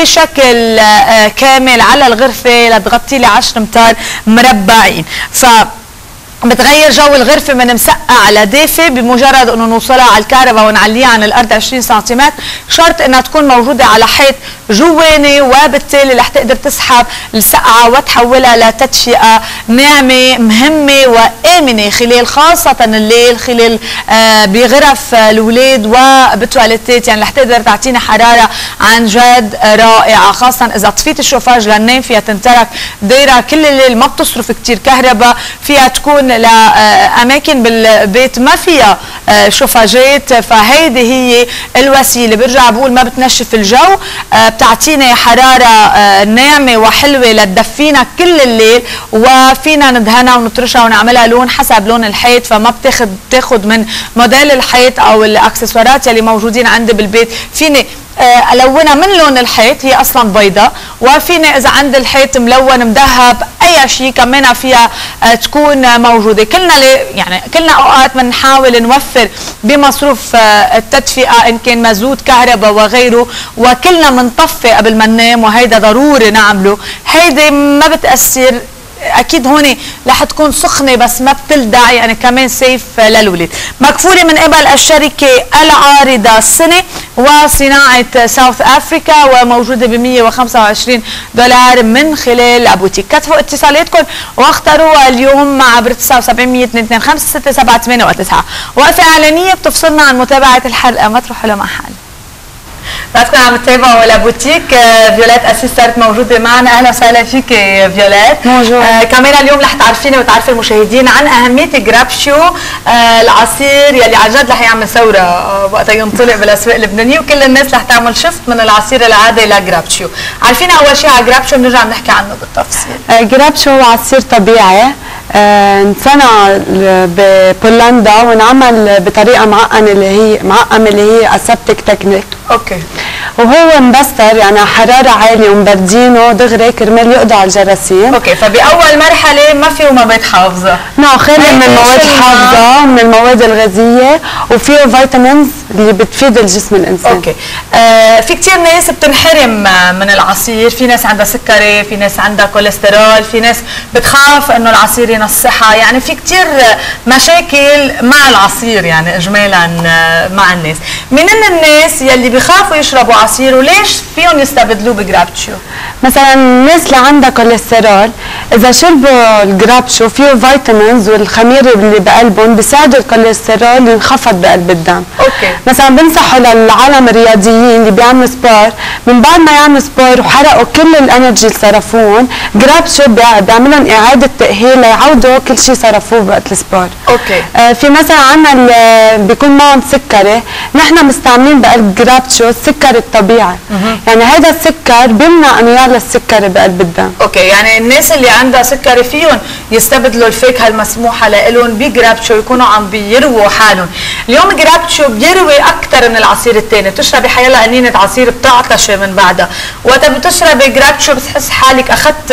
بشكل كامل على الغرفه لتغطي لي عشرة امتار مربعين. ف بتغير جو الغرفه من مسقع لدافي بمجرد انه نوصلها على الكهرباء ونعليها عن الارض عشرين سنتيمتر، شرط انها تكون موجوده على حيط جواني، وبالتالي رح تقدر تسحب السقعه وتحولها لتدفئه ناعمه مهمه وامنه خلال خاصه الليل، خلال آه بغرف الاولاد وبالتواليتات، يعني رح تقدر تعطينا حراره عن جد رائعه، خاصه اذا طفيت الشوفاج للنوم فيها تنترك دايره كل الليل، ما بتصرف كثير كهرباء، فيها تكون لأماكن بالبيت ما فيها شوفاجات، فهيدي هي الوسيلة. برجع بقول ما بتنشف الجو، بتعطينا حرارة ناعمة وحلوة لتدفينا كل الليل، وفينا ندهنها ونطرشها ونعملها لون حسب لون الحيط، فما بتاخد بتاخد من موديل الحيط أو الأكسسوارات يلي موجودين عندي بالبيت. فيني الونها من لون الحيط، هي اصلا بيضاء، وفينا اذا عند الحيط ملون مذهب اي شيء كمان فيها تكون موجوده. كلنا يعني كلنا اوقات بنحاول نوفر بمصروف التدفئه ان كان مازوت كهرباء وغيره، وكلنا بنطفي قبل ما ننام، وهيدا ضروري نعمله. هيدي ما بتاثر اكيد هون رح تكون سخنه بس ما بتلدع، يعني كمان سيف للولد. مكفوله من قبل الشركه العارضه الصني وصناعه ساوث افريكا، وموجوده ب مية وخمسة وعشرين دولار من خلال ابوتيك. كتبوا اتصالاتكم واختاروها اليوم مع عبر تسعة وسبعين مية اثنين اثنين خمسة ستة سبعة ثمانية وتسعة. وقفه اعلانيه بتفصلنا عن متابعه الحلقه، ما تروحوا لمحل. بعدكم عم تتابعوا لبوتيك. فيولات أسيس صارت موجوده معنا، اهلا وسهلا فيك فيولات. موجود. آه كمان اليوم رح تعرفيني وتعرفي المشاهدين عن اهميه جرابشو، آه العصير يلي عن جد رح يعمل ثوره آه وقتها ينطلق بالاسواق اللبنانيه، وكل الناس رح تعمل شفت من العصير العادي لجرابشو. عارفين اول شيء على جرابشو بنرجع بنحكي عنه بالتفصيل. آه جرابشو هو عصير طبيعي، آه انصنع ببولندا وانعمل بطريقه معقمه اللي هي معقمه اللي هي اسبتك تكنيك. اوكي. وهو مبستر يعني حراره عاليه ومبردينه دغري كرمال يقضوا على الجراثيم. اوكي، فباول مرحله ما فيه مواد حافظه. نعم، خالي من المواد حافظه، من المواد الغازيه، وفيه فيتامينز اللي بتفيد الجسم الانسان. اوكي. آه في كثير ناس بتنحرم من العصير، في ناس عندها سكري، في ناس عندها كوليسترول، في ناس بتخاف انه العصير ينصحها، يعني في كثير مشاكل مع العصير يعني اجمالا مع الناس. من الناس يلي بيخافوا يشربوا عصير وليش فيهم يستبدلوه بجرابتشو؟ مثلا الناس اللي عندها كوليسترول اذا شربوا الجرابتشو فيه فيتامينز والخميره اللي بقلبهم بيساعدوا الكوليسترول ينخفض بقلب الدم. اوكي. مثلا بنصحوا للعالم الرياضيين اللي بيعملوا سبور من بعد ما يعملوا سبور وحرقوا كل الانرجي اللي صرفوهم، جرابتشو بيعمل لهم اعاده تاهيل ليعوضوا كل شيء صرفوه وقت السبور. اوكي. آه في مثلا عندنا بيكون معهم سكري، نحن مستعملين بقلب جرابتشو السكر الطبيعي. مه. يعني هذا السكر بيمنع انيار السكري بقلب الدم. اوكي، يعني الناس اللي عندها سكري فيهم يستبدلوا الفاكهه المسموحه لهم بجرابتشو يكونوا عم بيرووا حالهم. اليوم جرابتشو بيروي اكثر من العصير الثاني، بتشربي حيلا قنينه عصير بتعطشي من بعدها، وقت بتشربي جرابتشو بتحس حالك اخذت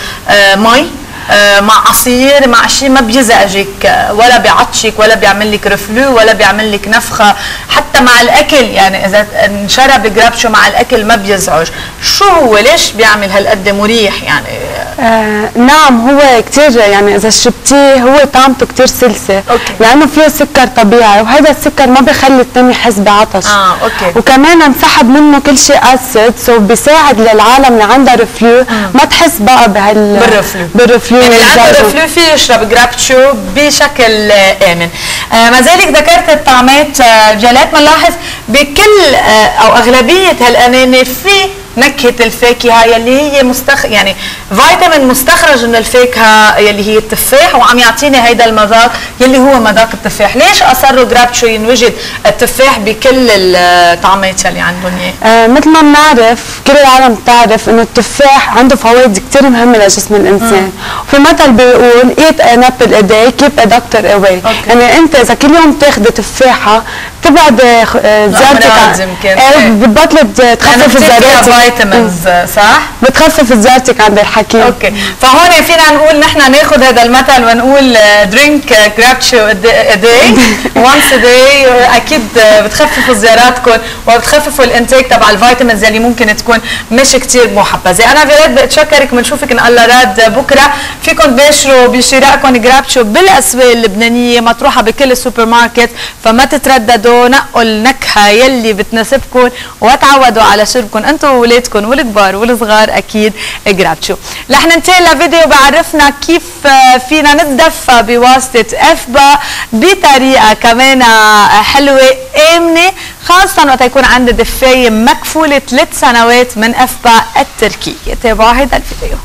مي مع عصير مع شيء ما بيزعجك ولا بيعطشك ولا بيعمل لك رفلو ولا بيعمل لك نفخه، حتى مع الاكل يعني اذا انشرب جرابتشو مع الاكل ما بيزعج. شو هو ليش بيعمل هالقد مريح يعني؟ آه نعم هو كثير يعني اذا شربتيه هو طعمته كثير سلسه. أوكي. لانه فيه سكر طبيعي وهذا السكر ما بخلي الدم يحس بعطش. اه اوكي. وكمان انسحب منه كل شيء اسيد، سو بيساعد للعالم اللي عندها رفلو ما تحس بقى بهال بالرفلو بالرفلو يعني اللي عنده رفلو فيه يشرب جرابتشو بشكل امن. آه ما زالك ذكرت الطعمات آه جلات، بنلاحظ بكل آه او اغلبيه هالاناني في نكهه الفاكهه يلي هي مستخ يعني فيتامين مستخرج من الفاكهه يلي هي التفاح، وعم يعطيني هيدا المذاق يلي هو مذاق التفاح. ليش اصروا جرابتشو ينوجد التفاح بكل الطعمات يلي عندهم اياه؟ آه مثل ما بنعرف كل العالم بتعرف انه التفاح عنده فوائد كثير مهمه لجسم الانسان، وفي مثل بيقول eat an apple a day keep a doctor away. يعني انت اذا كل يوم بتاخذ تفاحه بتبعد زيارتك يمكن بتبطل تخفف الزيارات فيتامينز صح؟ بتخفف زيارتك عند الحكيم. اوكي، فهون فينا نقول نحن ناخذ هذا المثل ونقول درينك جرابتشو ا داي وانس ا داي، اكيد بتخففوا زياراتكم وبتخففوا الانتاج تبع الفيتامينز اللي ممكن تكون مش كثير محبذه. انا فيراد بتشكرك، بنشوفك ان الله راد بكره. فيكم تباشروا بشرائكم جرابتشو بالاسواق اللبنانيه مطروحه بكل السوبر ماركت، فما تترددوا، نقوا النكهه يلي بتناسبكم وتعودوا على شربكم انتم واولادكم والكبار والصغار اكيد جرابتشو. رح ننتقل لفيديو بعرفنا كيف فينا نتدفى بواسطه افبا بطريقه كمان حلوه امنه، خاصه وقت يكون عندي دفايه مكفوله ثلاث سنوات من افبا التركيه. تابعوا هيدا الفيديو.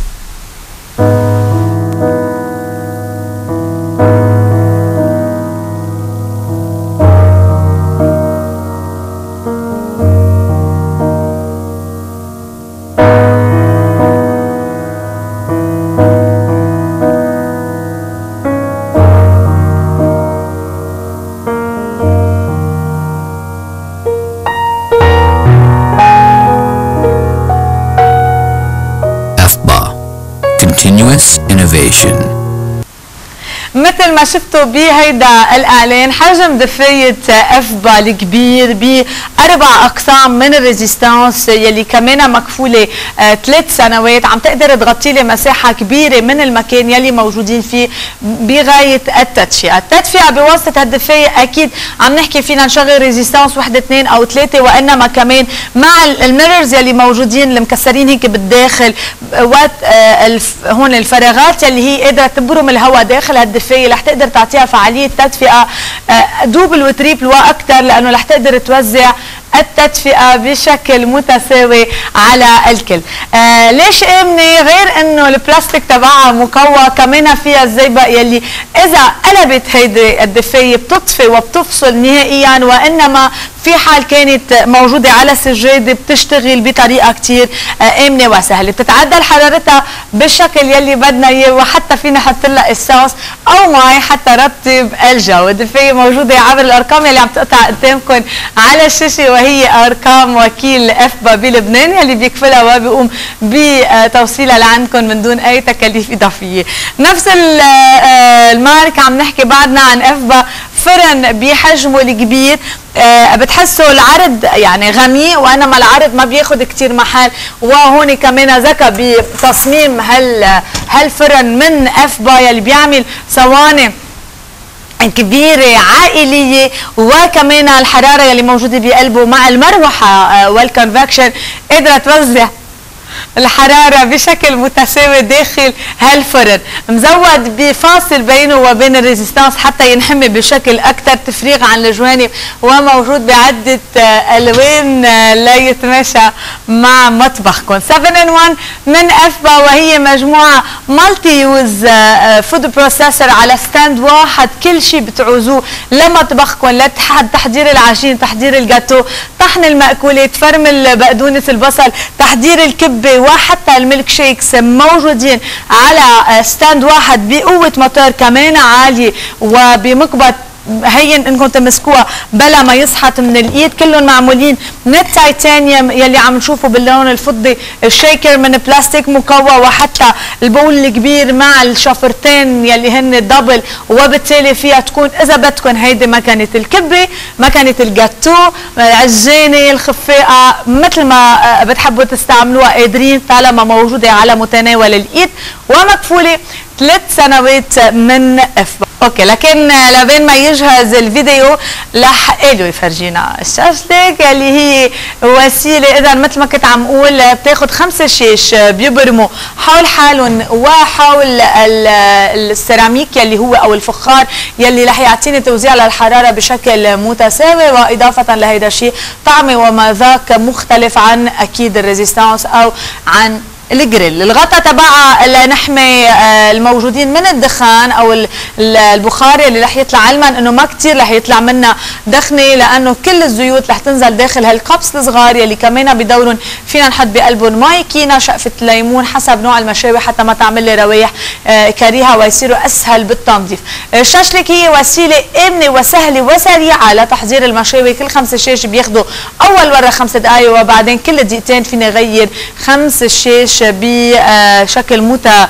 Innovation. مثل ما شفتوا بهيدا الاعلان، حجم دفايه افبا الكبير باربع اقسام من الريزيستانس يلي كمان مكفوله آه ثلاث سنوات، عم تقدر تغطي لي مساحه كبيره من المكان يلي موجودين فيه بغايه التدفئه. التدفئه بواسطه هالدفايه اكيد عم نحكي فينا نشغل ريزيستانس وحده اثنين او ثلاثه، وانما كمان مع الميررز يلي موجودين اللي مكسرين هيك بالداخل، وقت آه الف هون الفراغات يلي هي قادره تبرم الهواء داخل هالدفايه رح تقدر تعطيها فعاليه تدفئه دوبل وتريبل واكثر، لانه رح تقدر توزع التدفئه بشكل متساوي على الكل. آه ليش امنه؟ غير انه البلاستيك تبعها مقوى، كمان فيها الزئبق يلي اذا قلبت هيدي الدفايه بتطفي وبتفصل نهائيا، وانما في حال كانت موجوده على سجاده بتشتغل بطريقه كثير آه امنه وسهله، بتتعدل حرارتها بالشكل يلي بدنا اياه، وحتى فينا نحط لها اساس او مي حتى رطب الجو. الدفايه موجوده عبر الارقام يلي عم تقطع قدامكم على الشاشه، وهي ارقام وكيل افبا بلبنان يلي بيكفلها وبيقوم بتوصيلها لعندكم من دون اي تكاليف اضافيه. نفس الماركه عم نحكي بعدنا عن افبا فرن بحجمه الكبير، أه بتحسوا العرض يعني غميق، وانما العرض ما بياخد كتير محل، وهون كمان ذكى بتصميم هال هالفرن من افبا يلي بيعمل صواني كبيرة عائلية، وكمان الحرارة اللي موجودة بقلبه مع المروحة والكونفكشن قادرة توزع الحرارة بشكل متساوي داخل هالفرن، مزود بفاصل بينه وبين الريزيستانس حتى ينحمي بشكل أكثر، تفريغ عن الجوانب، وموجود بعدة ألوان ليتماشى مع مطبخكم. سفن إن ون من أفبا، وهي مجموعة مالتي يوز فود بروسيسور على ستاند واحد، كل شيء بتعوزوه لمطبخكم، لتحضير العجين، تحضير الجاتو، طحن المأكولات، فرم البقدونس، البصل، تحضير الكبة، وحتى الميلك شيكس موجودين على ستاند واحد بقوة موتور كمان عالية وبمقبض هين انكم تمسكوها بلا ما يسحط من الايد. كلهم معمولين من التيتانيوم يلي عم نشوفه باللون الفضي، الشيكر من بلاستيك مقوى، وحتى البول الكبير مع الشفرتين يلي هن دبل، وبالتالي فيها تكون اذا بدكم هيدي مكنه الكبه، مكنه الجاتو، العجانه، الخفاقه، مثل ما بتحبوا تستعملوها قادرين طالما موجوده على متناول الايد، ومكفوله ثلاث سنوات من افبا. اوكي، لكن لبين ما يجهز الفيديو رح له يفرجينا الشاشلك اللي هي وسيله، اذا مثل ما كنت عم اقول بتاخذ خمسه شيش بيبرموا حول حالهم وحول السيراميك يلي هو او الفخار يلي رح يعطيني توزيع للحراره بشكل متساوي، واضافه لهيدا الشيء طعمه ومذاق مختلف عن اكيد الريزيستانس او عن الجريل. الغطاء تبعها لنحمي الموجودين من الدخان او البخار اللي رح يطلع، علما انه ما كثير رح يطلع منها دخنه، لانه كل الزيوت رح تنزل داخل هالقبس الصغار يلي كمان بدورهم فينا نحط بقلبهم مي، كينا، شقفه ليمون حسب نوع المشاوي حتى ما تعمل لي روايح كريهه ويصيروا اسهل بالتنظيف. الشاشلك هي وسيله امنه وسهله وسريعه لتحضير المشاوي، كل خمسه شاش بياخذوا اول مره خمس دقائق، وبعدين كل دقيقتين فيني غير خمس شاش بشكل متى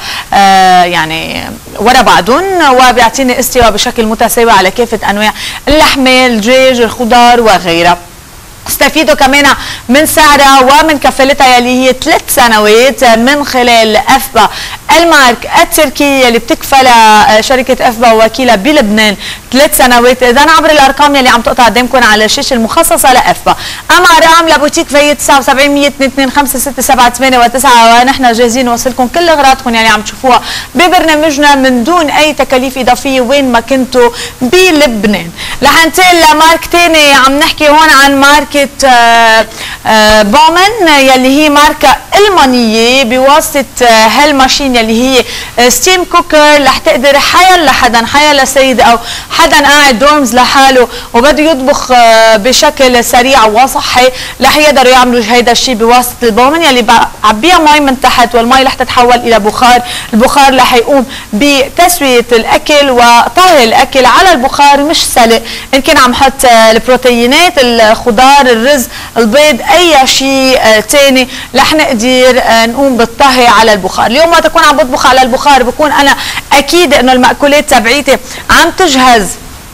يعني ورا بعضهم، وبيعطيني استواء بشكل متساوي على كافه انواع اللحمه، الدجاج، الخضار وغيرها. استفيدوا كمان من سعرها ومن كفالتها يلي هي ثلاث سنوات من خلال افبا المارك التركية اللي بتكفلها شركة افبا ووكيلها بلبنان ثلاث سنوات، اذا عبر الارقام يلي عم تقطع قدامكم على الشاشه المخصصه لافبا. اما ارقام لبوتيك فهي تسعة وسبعين مية اثنين اثنين خمسة ستة سبعة ثمانية وتسعة، ونحن جاهزين نوصلكم كل اغراضكم يلي عم تشوفوها ببرنامجنا من دون اي تكاليف اضافيه وين ما كنتوا بلبنان. رح ننتقل لمارك ثاني، عم نحكي هون عن ماركه آآ آآ بومن يلي هي ماركه المانيه بواسطه هالماشين يلي هي ستيم كوكر، رح تقدر حيا لحدا، حيا لسيد او حدا قاعد دورمز لحاله وبده يطبخ بشكل سريع وصحي، رح يقدروا يعملوا هيدا الشيء بواسطه البومن يلي بعبيها مي من تحت، والمي رح تتحول الى بخار، البخار رح يقوم بتسويه الاكل وطهي الاكل على البخار مش سلق، ان كان عم حط البروتينات، الخضار، الرز، البيض، اي شيء ثاني رح نقدر نقوم بالطهي على البخار. اليوم ما تكون عم بطبخ على البخار بكون انا اكيد انه المأكولات تبعيتي عم تجهز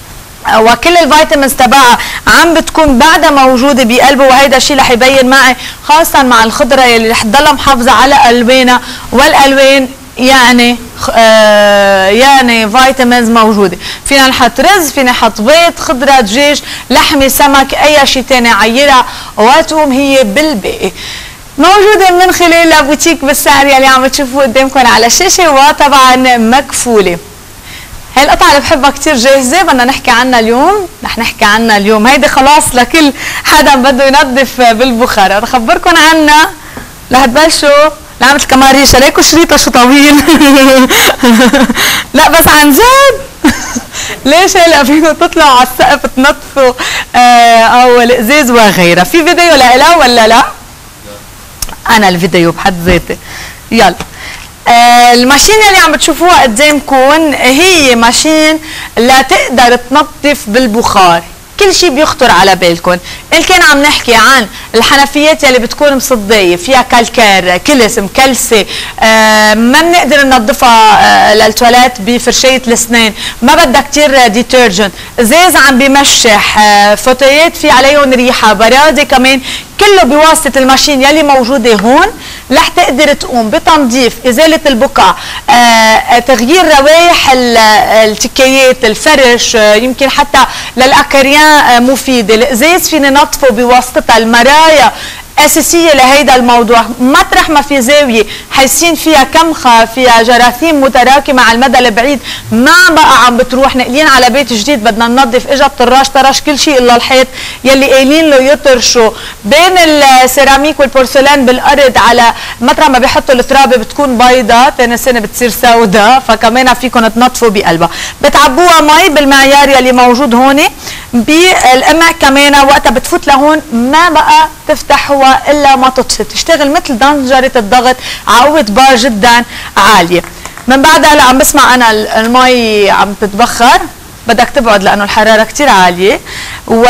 وكل الفيتامينز تبعها عم بتكون بعدها موجوده بقلبه، وهيدا الشيء رح يبين معي خاصه مع الخضره يلي رح تضلها محافظه على الوانها، والالوان يعني آه يعني فيتامينز موجوده، فينا نحط رز، فينا نحط بيض، خضره، دجاج، لحمه، سمك، اي شيء ثاني عيرها وتقوم هي بالباقي. موجوده من خلال لابوتيك بالسعر يلي عم تشوفوه قدامكم على الشاشه، وطبعا مكفوله. هاي القطعه اللي بحبها كثير جاهزه بدنا نحكي عنها اليوم، رح نحكي عنها اليوم، هيدي خلاص لكل حدا بده ينظف بالبخار، رح اخبركم عنها. رح تبلشوا لا مثل كمان ريشه، ليكوا شريطها شو طويل لا بس عن جد ليش هلا فيكم تطلعوا على السقف تنظفوا آه او الازاز وغيرها. في فيديو لها ولا لا؟ انا الفيديو بحد ذاتي. يلا آه الماشين اللي عم بتشوفوها قدامكم هي ماشين لتقدر تنظف بالبخار، كل شيء بيخطر على بالكم، ان كان عم نحكي عن الحنفيات يلي بتكون مصديه فيها كالكار، كلس، مكلسه، آه ما بنقدر ننظفها آه للتواليت بفرشايه الاسنان، ما بدها كثير ديترجنت، ازاز عم بمشح، آه فوتيات في عليهم ريحه، برادي كمان، كله بواسطه الماشين يلي موجوده هون، رح تقدر تقوم بتنظيف، ازاله البقع، آه، تغيير روائح التكيات، الفرش، آه، يمكن حتى للاكريان آه، مفيده، الازاز فيني نطفه بواسطتها، المرايا أساسية لهيدا الموضوع. مطرح ما في زاوية حاسين فيها كمخة، فيها جراثيم متراكمة على المدى البعيد، ما بقى عم بتروح. نقلين على بيت جديد بدنا ننظف، اجى الطراش طرش كل شيء الا الحيط يلي قايلين له يطرشوا. بين السيراميك والبورسلان بالارض على مطرح ما بيحطوا الترابه بتكون بيضاء، ثاني سنه بتصير سوداء، فكمان فيكم تنظفوا بقلبها. بتعبوها مي بالمعيار يلي موجود هون. بالقمع كمان وقتها بتفوت لهون ما بقى تفتح هو الا ما تطفي، تشتغل مثل دنجره الضغط على قوه بار جدا عاليه. من بعدها هلا عم بسمع انا المي عم تتبخر، بدك تبعد لانه الحراره كثير عاليه، و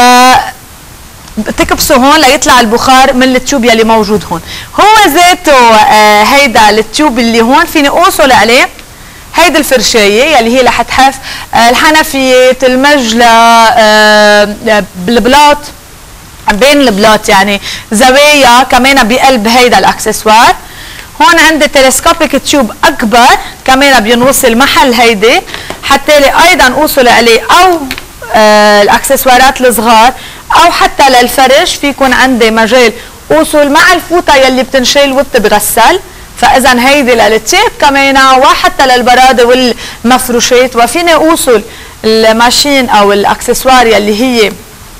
بتكبسوا هون ليطلع البخار من التيوب يلي موجود هون. هو ذاته آه هيدا التيوب اللي هون فيني اوصل عليه هيدي الفرشايه يلي هي رح تحف آه الحنفيات، المجلة، آه البلاط، بين البلاط يعني زوايا كمان بقلب هيدا الاكسسوار. هون عندي تلسكوبيك تيوب اكبر كمان بينوصل محل هيدي حتى لي ايضا اوصل عليه، او آه الاكسسوارات الصغار، او حتى للفرش في يكون عندي مجال اوصل مع الفوطه يلي بتنشال وبتتغسل. فاذا هيدي للتيب كمان وحتى للبراده والمفروشات. وفيني اوصل الماشين او الاكسسوار يلي هي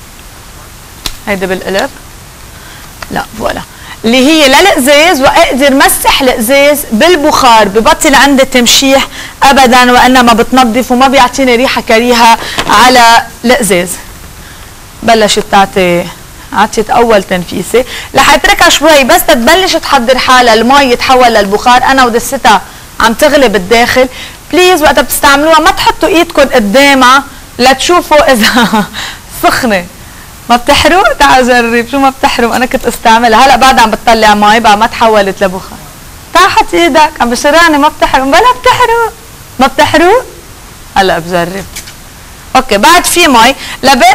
هيدي بالقلب، لا فوالا، اللي هي للازاز، واقدر مسح الازاز بالبخار، ببطل عندي تمشيح ابدا، وانما بتنظف وما بيعطيني ريحه كريهه على الازاز. بلشت تعطي عطيت اول تنفيسه، رح اتركها شوي بس تبلش تحضر حالها، المي يتحول للبخار، انا ودستها عم تغلي بالداخل. بليز وقتها بتستعملوها ما تحطوا ايدكم قدامها لتشوفوا اذا سخنه. ما بتحرق؟ تعال جرب شو ما بتحرق، انا كنت استعملها، هلا بعد عم بتطلع مي بقى ما تحولت لبخار. تعال حط ايدك، عم بشراني ما بتحرق، بلا بتحرق، ما بتحرق؟ هلا بجرب. اوكي بعد في مي لبين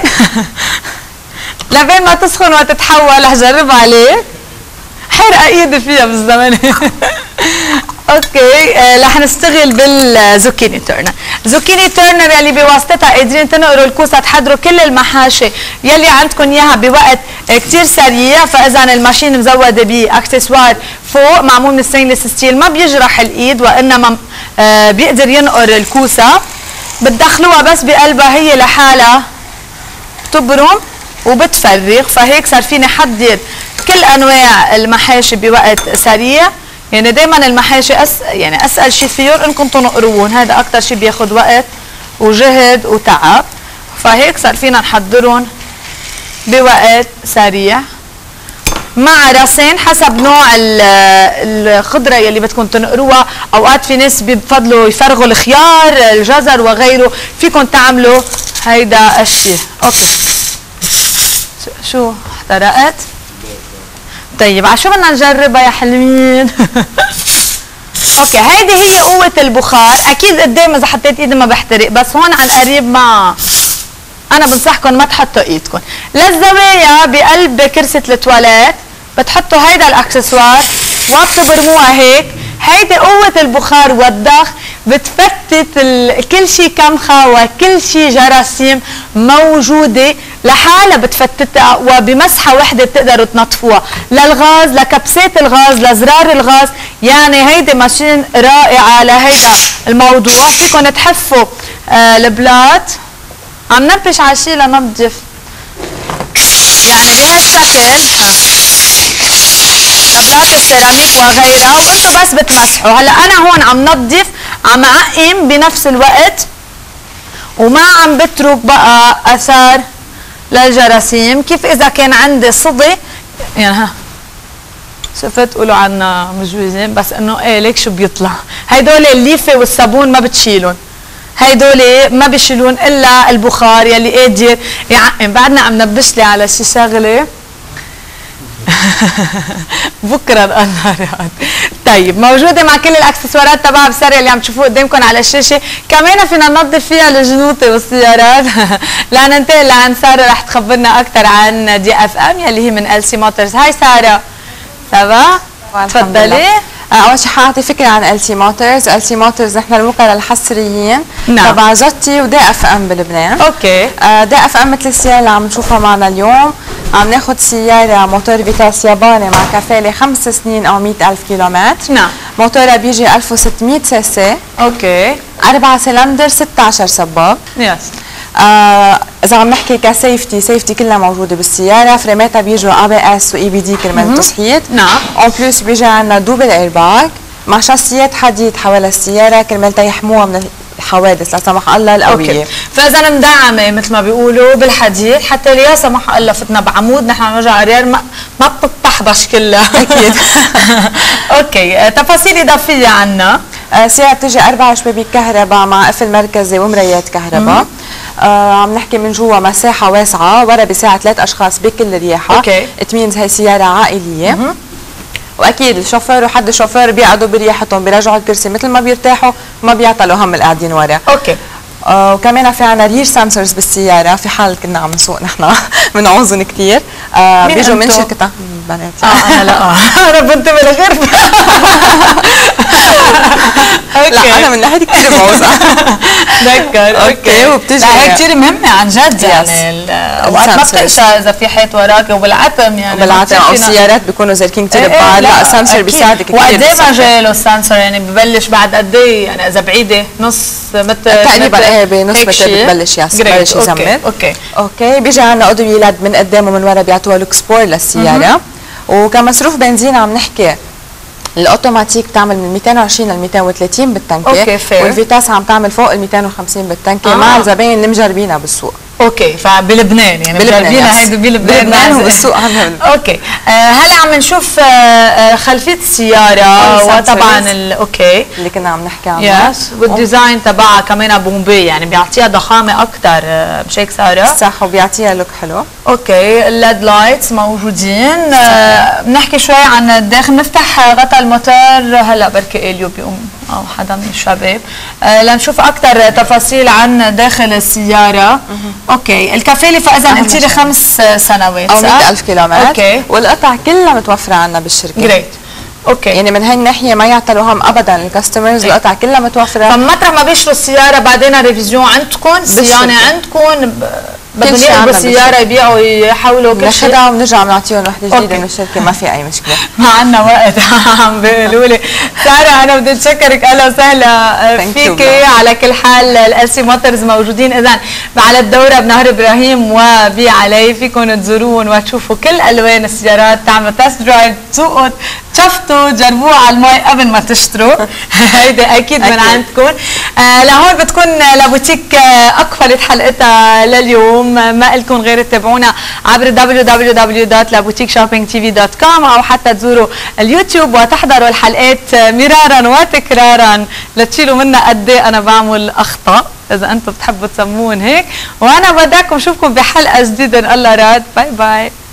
لبين ما تسخن وتتحول، رح جربها عليك. حرقه ايدي فيها بالزمن. اوكي آه رح نشتغل بالزوكيني تورنر. زوكيني تورنر يلي بواسطتها قادرين تنقروا الكوسه، تحضروا كل المحاشي يلي عندكم اياها بوقت آه كثير سريع. فاذا الماشين مزوده باكسسوار فوق معمول من ستينلس ستيل ما بيجرح الايد، وانما آه بيقدر ينقر الكوسه. بتدخلوها بس بقلبها هي لحالها بتبرم وبتفرغ. فهيك صار فيني حضر كل انواع المحاشي بوقت سريع. يعني دائما المحاشي أس يعني اسال شيء فيهم انكم تنقروهم، هذا اكثر شيء بياخذ وقت وجهد وتعب. فهيك صار فينا نحضرهم بوقت سريع مع راسين حسب نوع الخضره يلي بدكم تنقروها. اوقات في ناس بفضلوا يفرغوا الخيار، الجزر وغيره، فيكم تعملوا هيدا الشيء. اوكي شو احترقت؟ طيب على شو بدنا نجربها يا حلوين؟ اوكي هيدي هي قوة البخار. اكيد قدام اذا حطيت ايدي ما بحترق، بس هون عن قريب ما انا بنصحكم ما تحطوا ايدكم. للزوايا بقلب كرسي التواليت بتحطوا هيدا الاكسسوار وبتبرموها هيك. هيدي قوة البخار والضخ بتفتت كل شيء كمخة وكل شيء جراثيم موجودة لحالها بتفتتها، وبمسحة وحدة بتقدروا تنظفوها. للغاز، لكبسات الغاز، لزرار الغاز، يعني هيدي ماشين رائعة لهيدا الموضوع. فيكم تحفوا آه البلاط. عم نبش على شيء لننظف يعني بهالشكل لبلاط السيراميك وغيرها، وانتم بس بتمسحوا. هلا انا هون عم نظف، عم اعقم بنفس الوقت وما عم بترك بقى اثار للجراثيم. كيف اذا كان عندي صدي يعني ها شفت قولوا عنا مجوزين، بس انه ايه ليك شو بيطلع. هيدول الليفه والصابون ما بتشيلون، هيدول ما بيشيلون الا البخار يلي قادر يعقم. بعدنا عم نبش لي على شي شغله بكره الله راد. طيب موجوده مع كل الاكسسوارات تبعها بسعر اللي عم تشوفوه قدامكم على الشاشه، كمان فينا ننظف فيها الجنوطه والسيارات. لننتقل لعند ساره رح تخبرنا اكثر عن دي اف ام يلي هي من ال سي موتورز. هاي ساره. سافا؟ تفضلي. اول شيء حاعطي فكره عن ال سي موتورز. ال سي موتورز نحن الوكلاء الحصريين نعم. تبع جوتي ودي اف ام بلبنان. اوكي. دي اف ام مثل السياره اللي عم نشوفها معنا اليوم، عم ناخذ سياره موتور فيتاس ياباني مع كفاله خمس سنين او مئة ألف كيلومتر. نعم. موتورها بيجي ألف وستمئة سي سي. اوكي. أربعة سلندر ستة عشر سباب. يس. آه اذا عم نحكي كسيفتي، سيفتي كلها موجوده بالسياره، فريماتها بيجوا اي بي اس واي بي دي كرمال التصحيح. نعم. اون بليس بيجي عندنا دوبل ايرباك مع شاسيات حديد حول السياره كرمال تيحموها من الحوادث لا سمح الله القويه. أوكي. فاذا مدعمه مثل ما بيقولوا بالحديد حتى لا سمح الله فتنا بعمود نحن نرجع قرير ما ما بتطحبش كلها. اكيد. اوكي. تفاصيل اضافيه عنا. السياره بتجي اربع شبابيك كهرباء مع قفل مركزي ومرايات كهرباء. آه عم نحكي من جوا مساحه واسعه، ورا بساعه ثلاث اشخاص بكل رياحه. اوكي. اتمينز هي سياره عائليه. مم. واكيد الشوفير وحد الشوفير بيقعدوا برياحتهم، بيرجعوا الكرسي مثل ما بيرتاحوا، ما بيعطلوا هم القاعدين ورا. اوكي. آه وكمان في عنا رير سنسورز بالسياره، في حال كنا عم نسوق نحن بنعوزهم كثير. آه بيجوا من شركه بنات. اه انا لا اه انا بنتبه لغيرنا. لا انا من ناحيه كثير بعوزها. تذكر. اوكي. وبتجي هي كثير مهمه عن جد يعني اوقات ما بتنسى اذا في حيط وراك وبالعتم يعني بالعتم او السيارات بيكونوا زاركين كثير ببعض. لا السنسور بيساعدك كثير. وقد ايه مجاله السنسور يعني ببلش بعد قد ايه يعني اذا بعيده نص متر تقريبا ايه بنص متر بتبلش يس ببلش يزمر. اوكي اوكي. بيجي عندنا اضويه لد من قدام ومن ورا بيعطوها لوك سبور للسياره. وكمصروف بنزين عم نحكي الاوتوماتيك بتعمل من مئتين وعشرين ل مئتين وثلاثين بالتنكه. اوكي فير. والفيتاس عم تعمل فوق ال مئتين وخمسين بالتنكه. آه. مع الزباين اللي مجربينها بالسوق. اوكي. فبلبنان يعني مجربينها هيدي بلبنان. بلبنان وبالسوق عم. اوكي. آه هلا عم نشوف آه خلفيه السياره وطبعا اوكي اللي كنا عم نحكي عنها. يس. والديزاين تبعها كمان بومبي يعني بيعطيها ضخامه اكثر. آه مش هيك ساره؟ صح. وبيعطيها لوك حلو. اوكي. الليد لايتس موجودين. آه بنحكي شوي عن الداخل. نفتح غطاء الموتور هلا بركي اليو بيقوم او حدا من الشباب آه لنشوف اكثر تفاصيل عن داخل السياره. اوكي. الكفاله فاذا قلتي لي خمس سنوات او مئة ألف كيلومتر. اوكي. والقطع كلها متوفره عندنا بالشركه. جريت. اوكي. يعني من هاي الناحيه ما يعطلوا هم ابدا الكاستمرز. القطع كلها متوفره. فمطرح ما بيشتروا السياره بعدين ريفيزيون عندكم، صيانه عندكم، بدهم يقلبوا السياره يبيعوا يحولوا كل شيء. بناخذها ونرجع بنعطيهم وحده جديده من الشركه، ما في اي مشكله. ما عندنا وقت. عم بيقولوا لي ساره انا بدي اتشكرك اهلا وسهلا فيكي. على كل حال ال سي موتورز موجودين اذا على الدوره بنهر ابراهيم وبعلي، فيكم تزوروهم وتشوفوا كل الوان السيارات، تعملوا تست درايف، تسوقوا، تشفتوا، جربوها على المي قبل ما تشتروا. هيدي اكيد من عندكم. آه لهون بتكون لابوتيك آه اقفلت حلقتها لليوم. ما لكم غير تتابعونا عبر دبليو دبليو دبليو دوت لا بوتيك شوبينج تي في دوت كوم او حتى تزوروا اليوتيوب وتحضروا الحلقات مرارا وتكرارا لتشيلوا منا قد ايه انا بعمل اخطاء اذا انتم بتحبوا تسمون هيك. وانا بدعكم اشوفكم بحلقه جديده ان الله راد. باي باي.